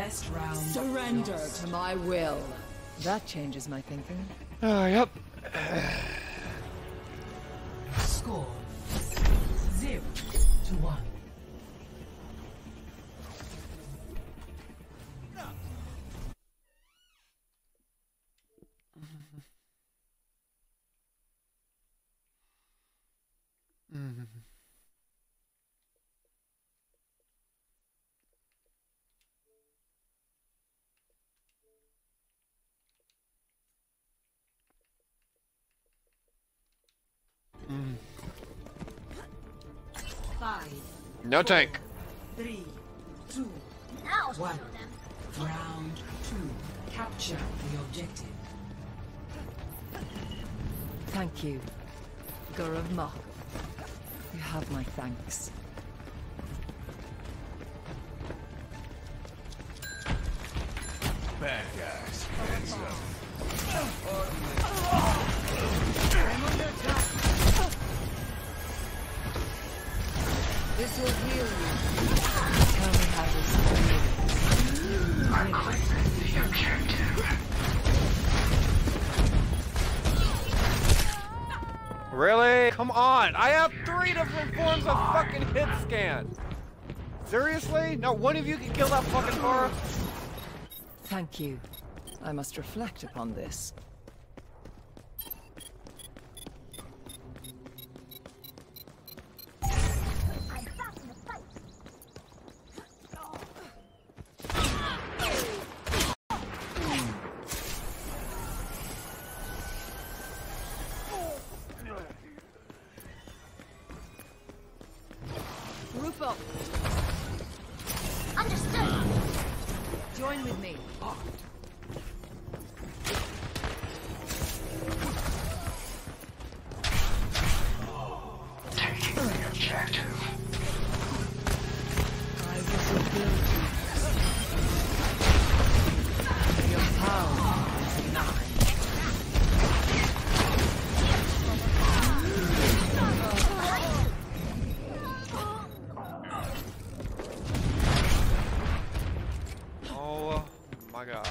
Best round. Surrender to my will. That changes my thinking. Oh, yep. Score zero to one. Mm-hmm. Mm. Five. No tank. Three, two, Now show one. them. Round two. Capture the objective. Thank you, Gurav Mach. You have my thanks. Bad guys. Hands up. This will heal you. Tell me how this feels. I'm claiming the objective. Really? Come on! I have three different forms of fucking hit scan! Seriously? Not one of you can kill that fucking Pharah? Thank you. I must reflect upon this. I'm back in the fight. Group up. Understood. Join with me. Taking the objective. I will rebuild you. Your power is mine. Oh my god.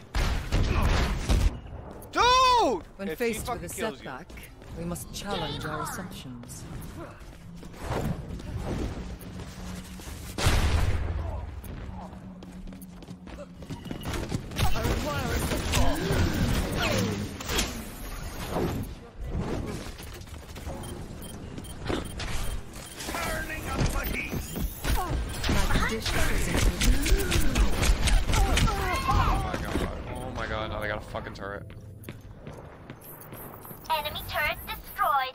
Dude! When If he faced with fucking a kills you- setback, we must challenge our assumptions. I require assistance. Turning up the heat. My condition is improving. Oh my god. Oh my god, now they got a fucking turret. Enemy turret destroyed.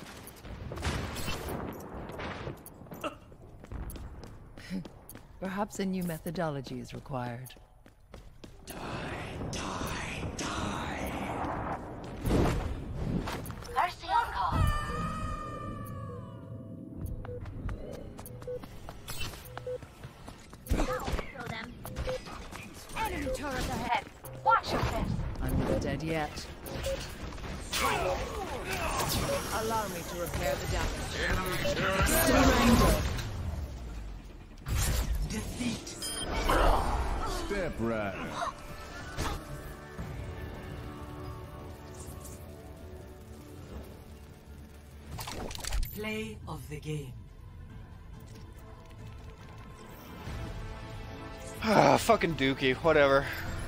Perhaps a new methodology is required. Mercy on call. Now show them. Enemy turret ahead. Watch your steps. I'm not dead yet. Allow me to repair the damage. Surrender. Defeat. Step right. Play of the game. Ah, fucking Dookie, whatever.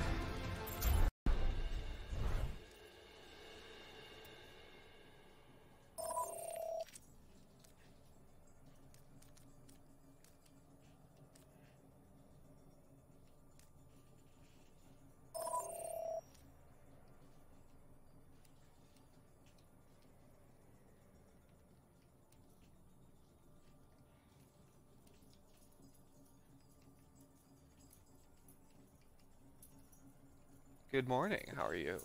Good morning, how are you?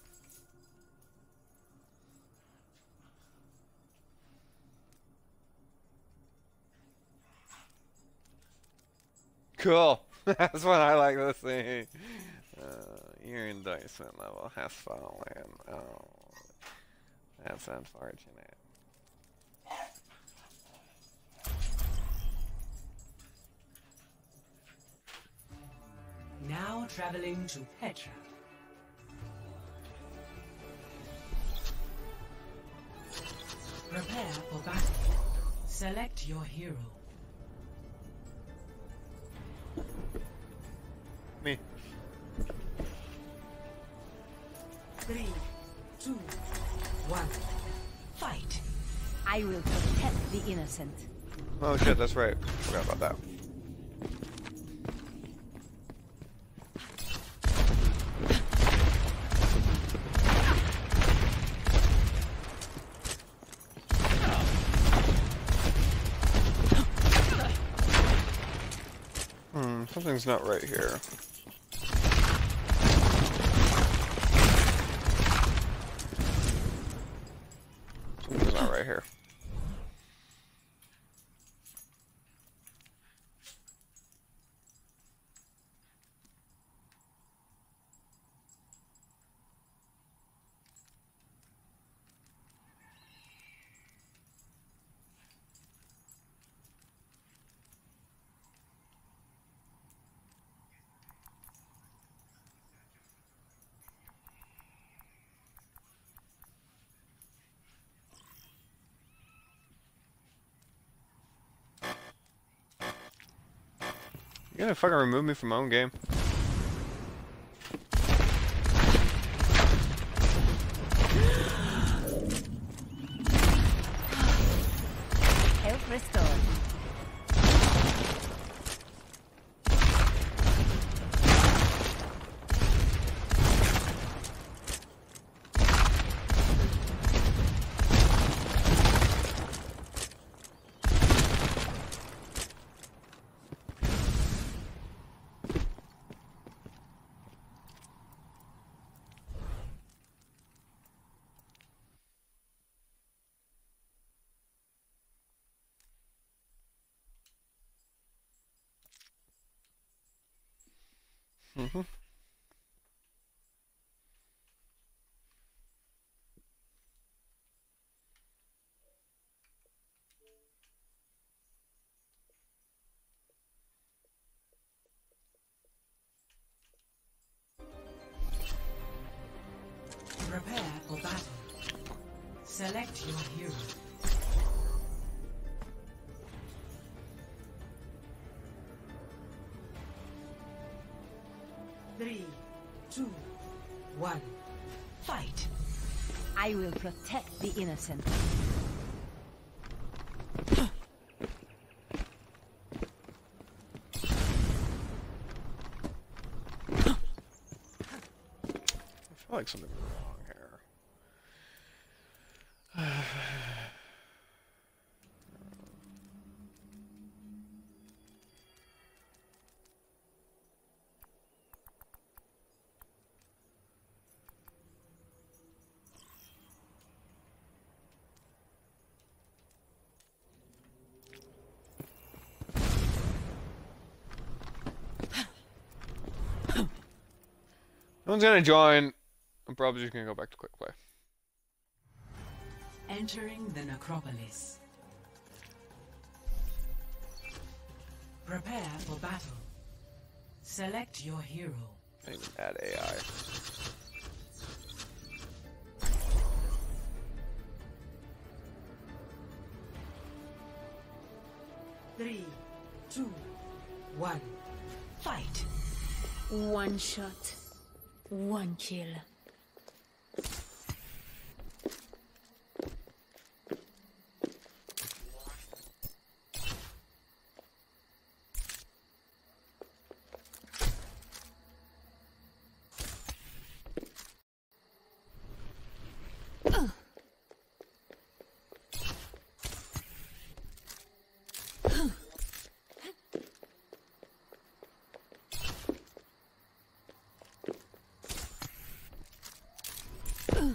Cool. That's what I like to see. Uh, your endorsement level has fallen. Oh, that's unfortunate. Now traveling to Petra. Prepare for battle. Select your hero. Me. Three, two, one, fight. I will protect the innocent. Oh shit, that's right. Forgot about that. Hmm, something's not right here. Something's not right here. You gonna fucking remove me from my own game? Health restored. Mm-hmm. Prepare for battle. Select your hero. Three, two, one, fight. I will protect the innocent. I feel like something's wrong here. No one's gonna join. I'm probably just gonna go back to quick play. Entering the necropolis. Prepare for battle. Select your hero. I need to add A I. Three, two, one, fight. One shot, one kill. Ugh.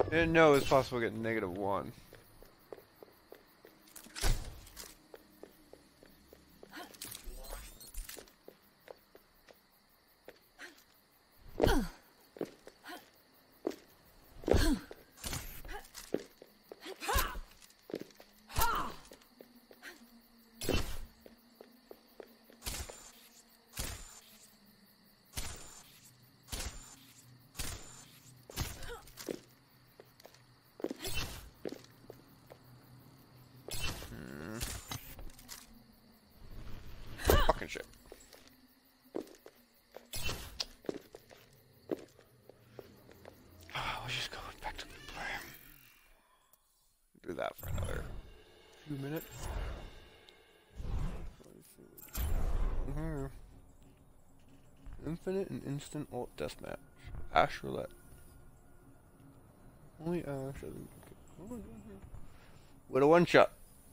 didn't know it's possible to get negative one. Fucking shit. Oh, we're just going back to the plan. Do that for another few minutes. Mm-hmm. Infinite and instant alt deathmatch. Ash roulette. Only Ash. With a one shot.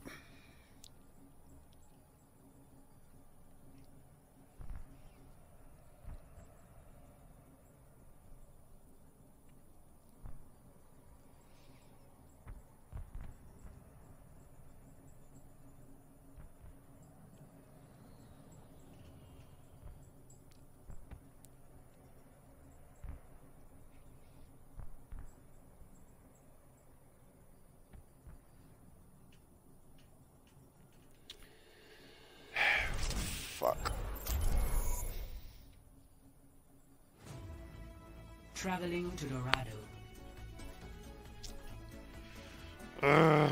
Fuck. Traveling to Dorado. Ugh.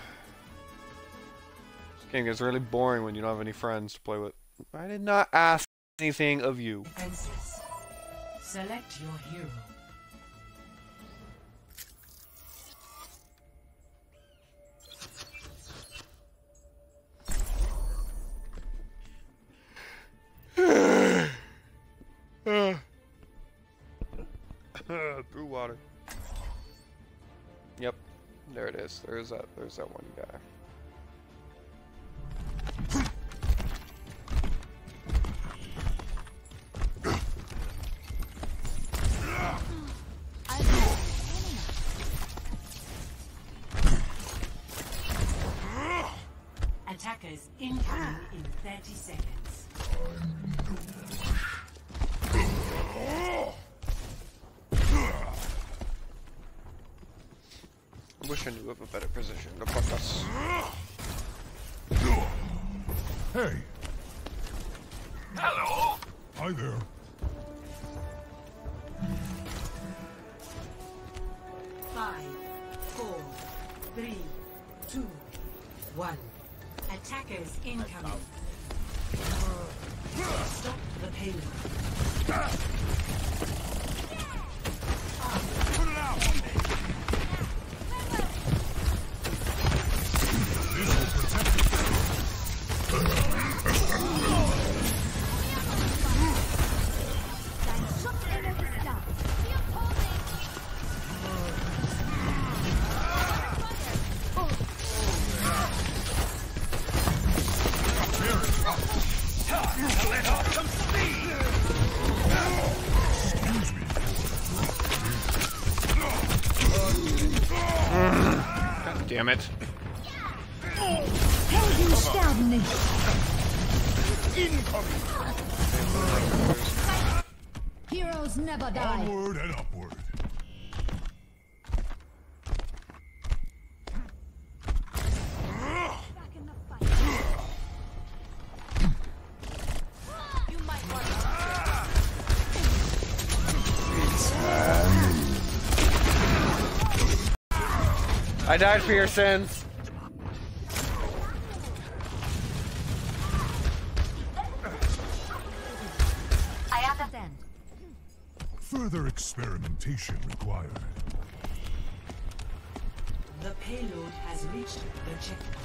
This game gets really boring when you don't have any friends to play with. I did not ask anything of you. Defenses. Select your hero. Through water. Yep, there it is. There's that. There's that one guy. Attackers incoming in thirty seconds. I wish I knew of a better position to put us. Hey. Hello. Hi there. Five, four, three, two, one. Attackers incoming. Stop the payload. Put it out. This will protect it. God damn it. Heroes never die. Onward and upward. You might want I died for your sins. I understand. Further experimentation required. The payload has reached the checkpoint.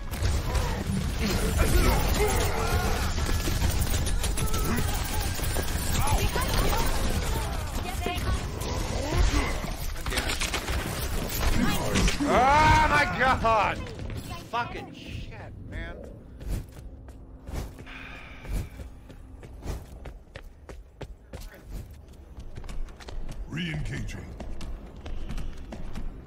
Oh my god! Fucking shit, man. Re-engaging.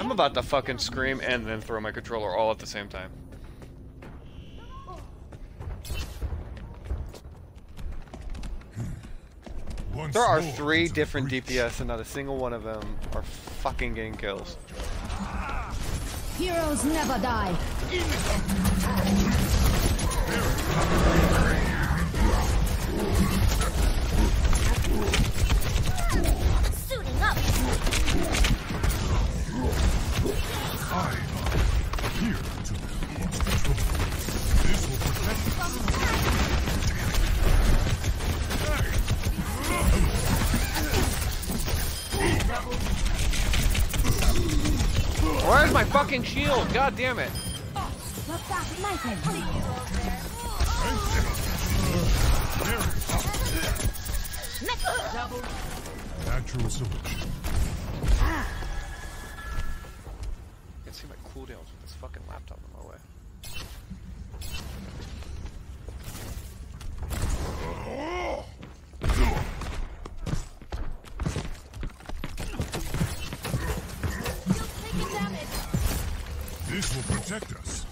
I'm about to fucking scream and then throw my controller all at the same time. Once There are more three into the different breach. D P S and not a single one of them are fucking getting kills. Heroes never die. Suiting up. I am here to lost control. This will protect Where's my fucking shield? God damn it. Look back at my thing. Double. Natural solution. I can see my cooldowns with this fucking laptop in my way. This will protect us.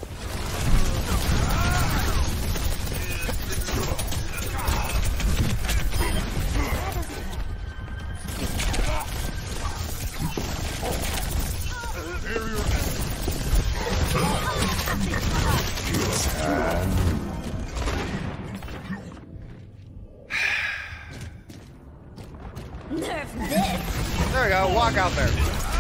Nerf this. There we go, walk out there.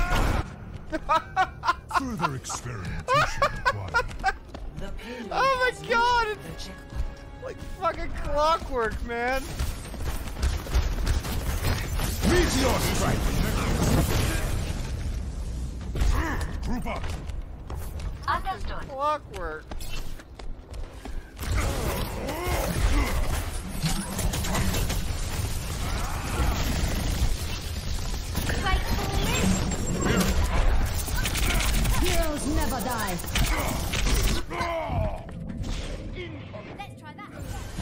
Further experimentation required. Oh my god! It's like fucking clockwork, man. Meteor strike. Group up. Understood. Clockwork. Heroes never die. Let's try that.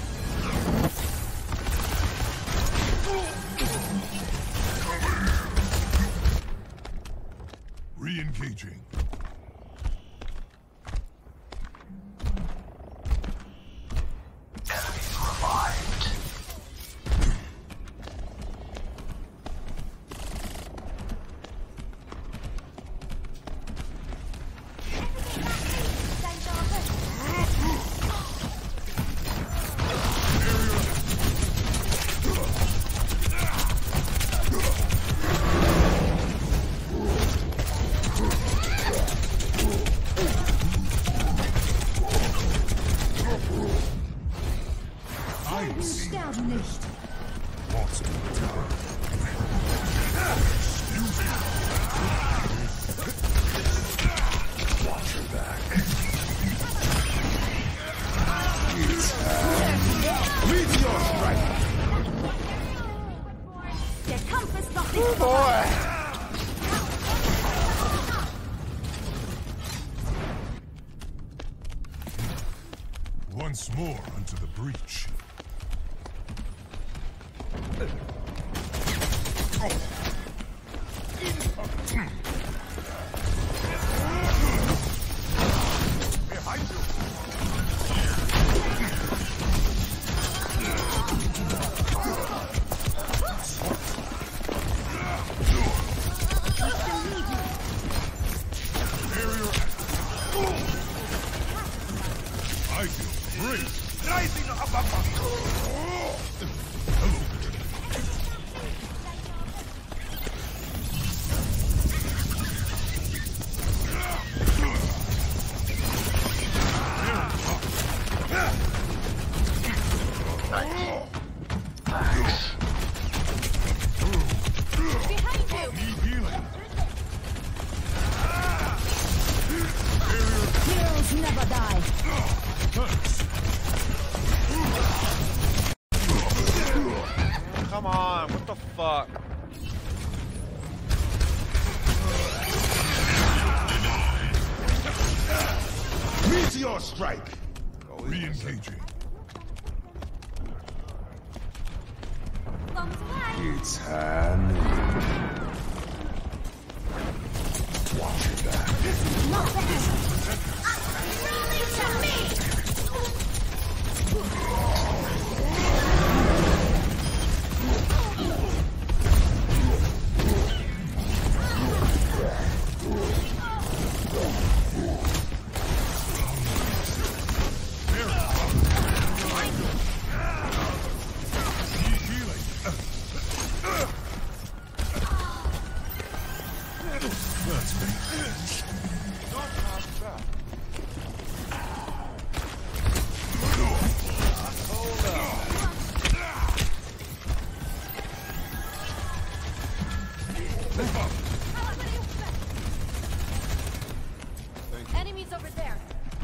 Re-engaging. Enemies revived. Sterben nicht. Lost in the tower. Watch your back. Meteor strike. Der Kampf ist noch Oh nicht boy! Once more onto the breach. Behind you. I feel great. Rising above. Hello. Thanks. behind you. Need healing. Heroes never die. Thanks. Come on, what the fuck? Meteor strike. Re-engaging. Bombs away. It's hand. Watch Let's make Enemies over there.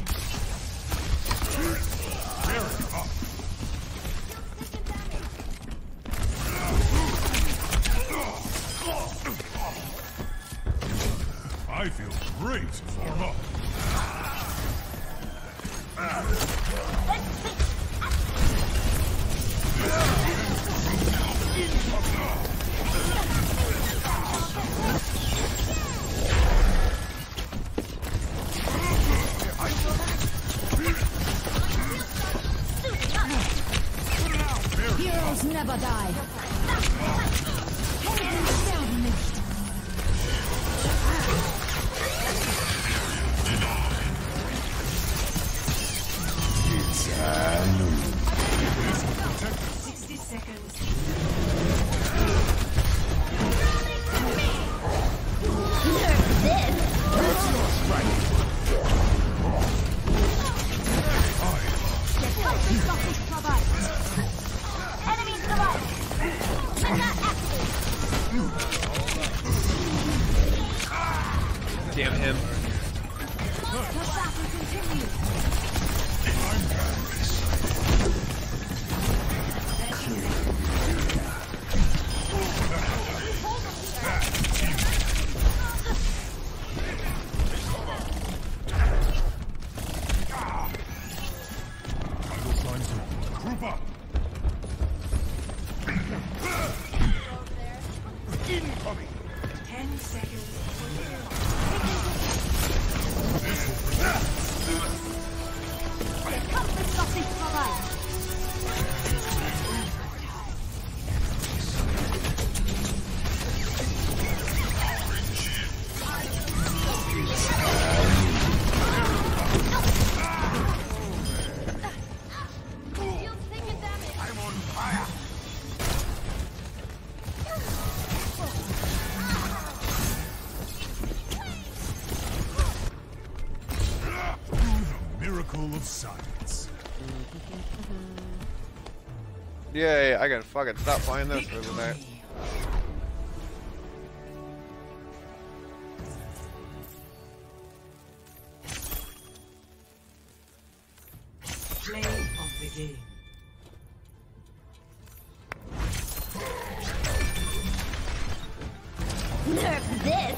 I feel great. Form up. Heroes never die. Helden sterben nicht. sixty seconds. Damn him. Group up. Incoming. Ten seconds. Miracle of science. Yay, I can fucking stop playing this for the night. Play of the game. Nerf this!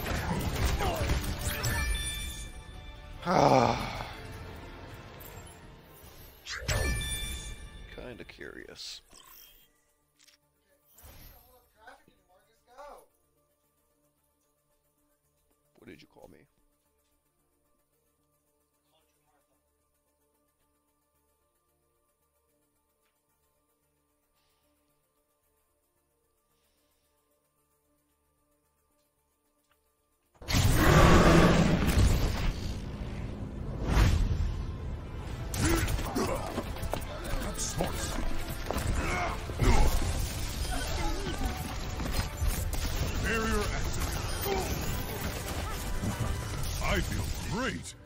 Kinda curious. What did you call me? Barrier activated. I feel great.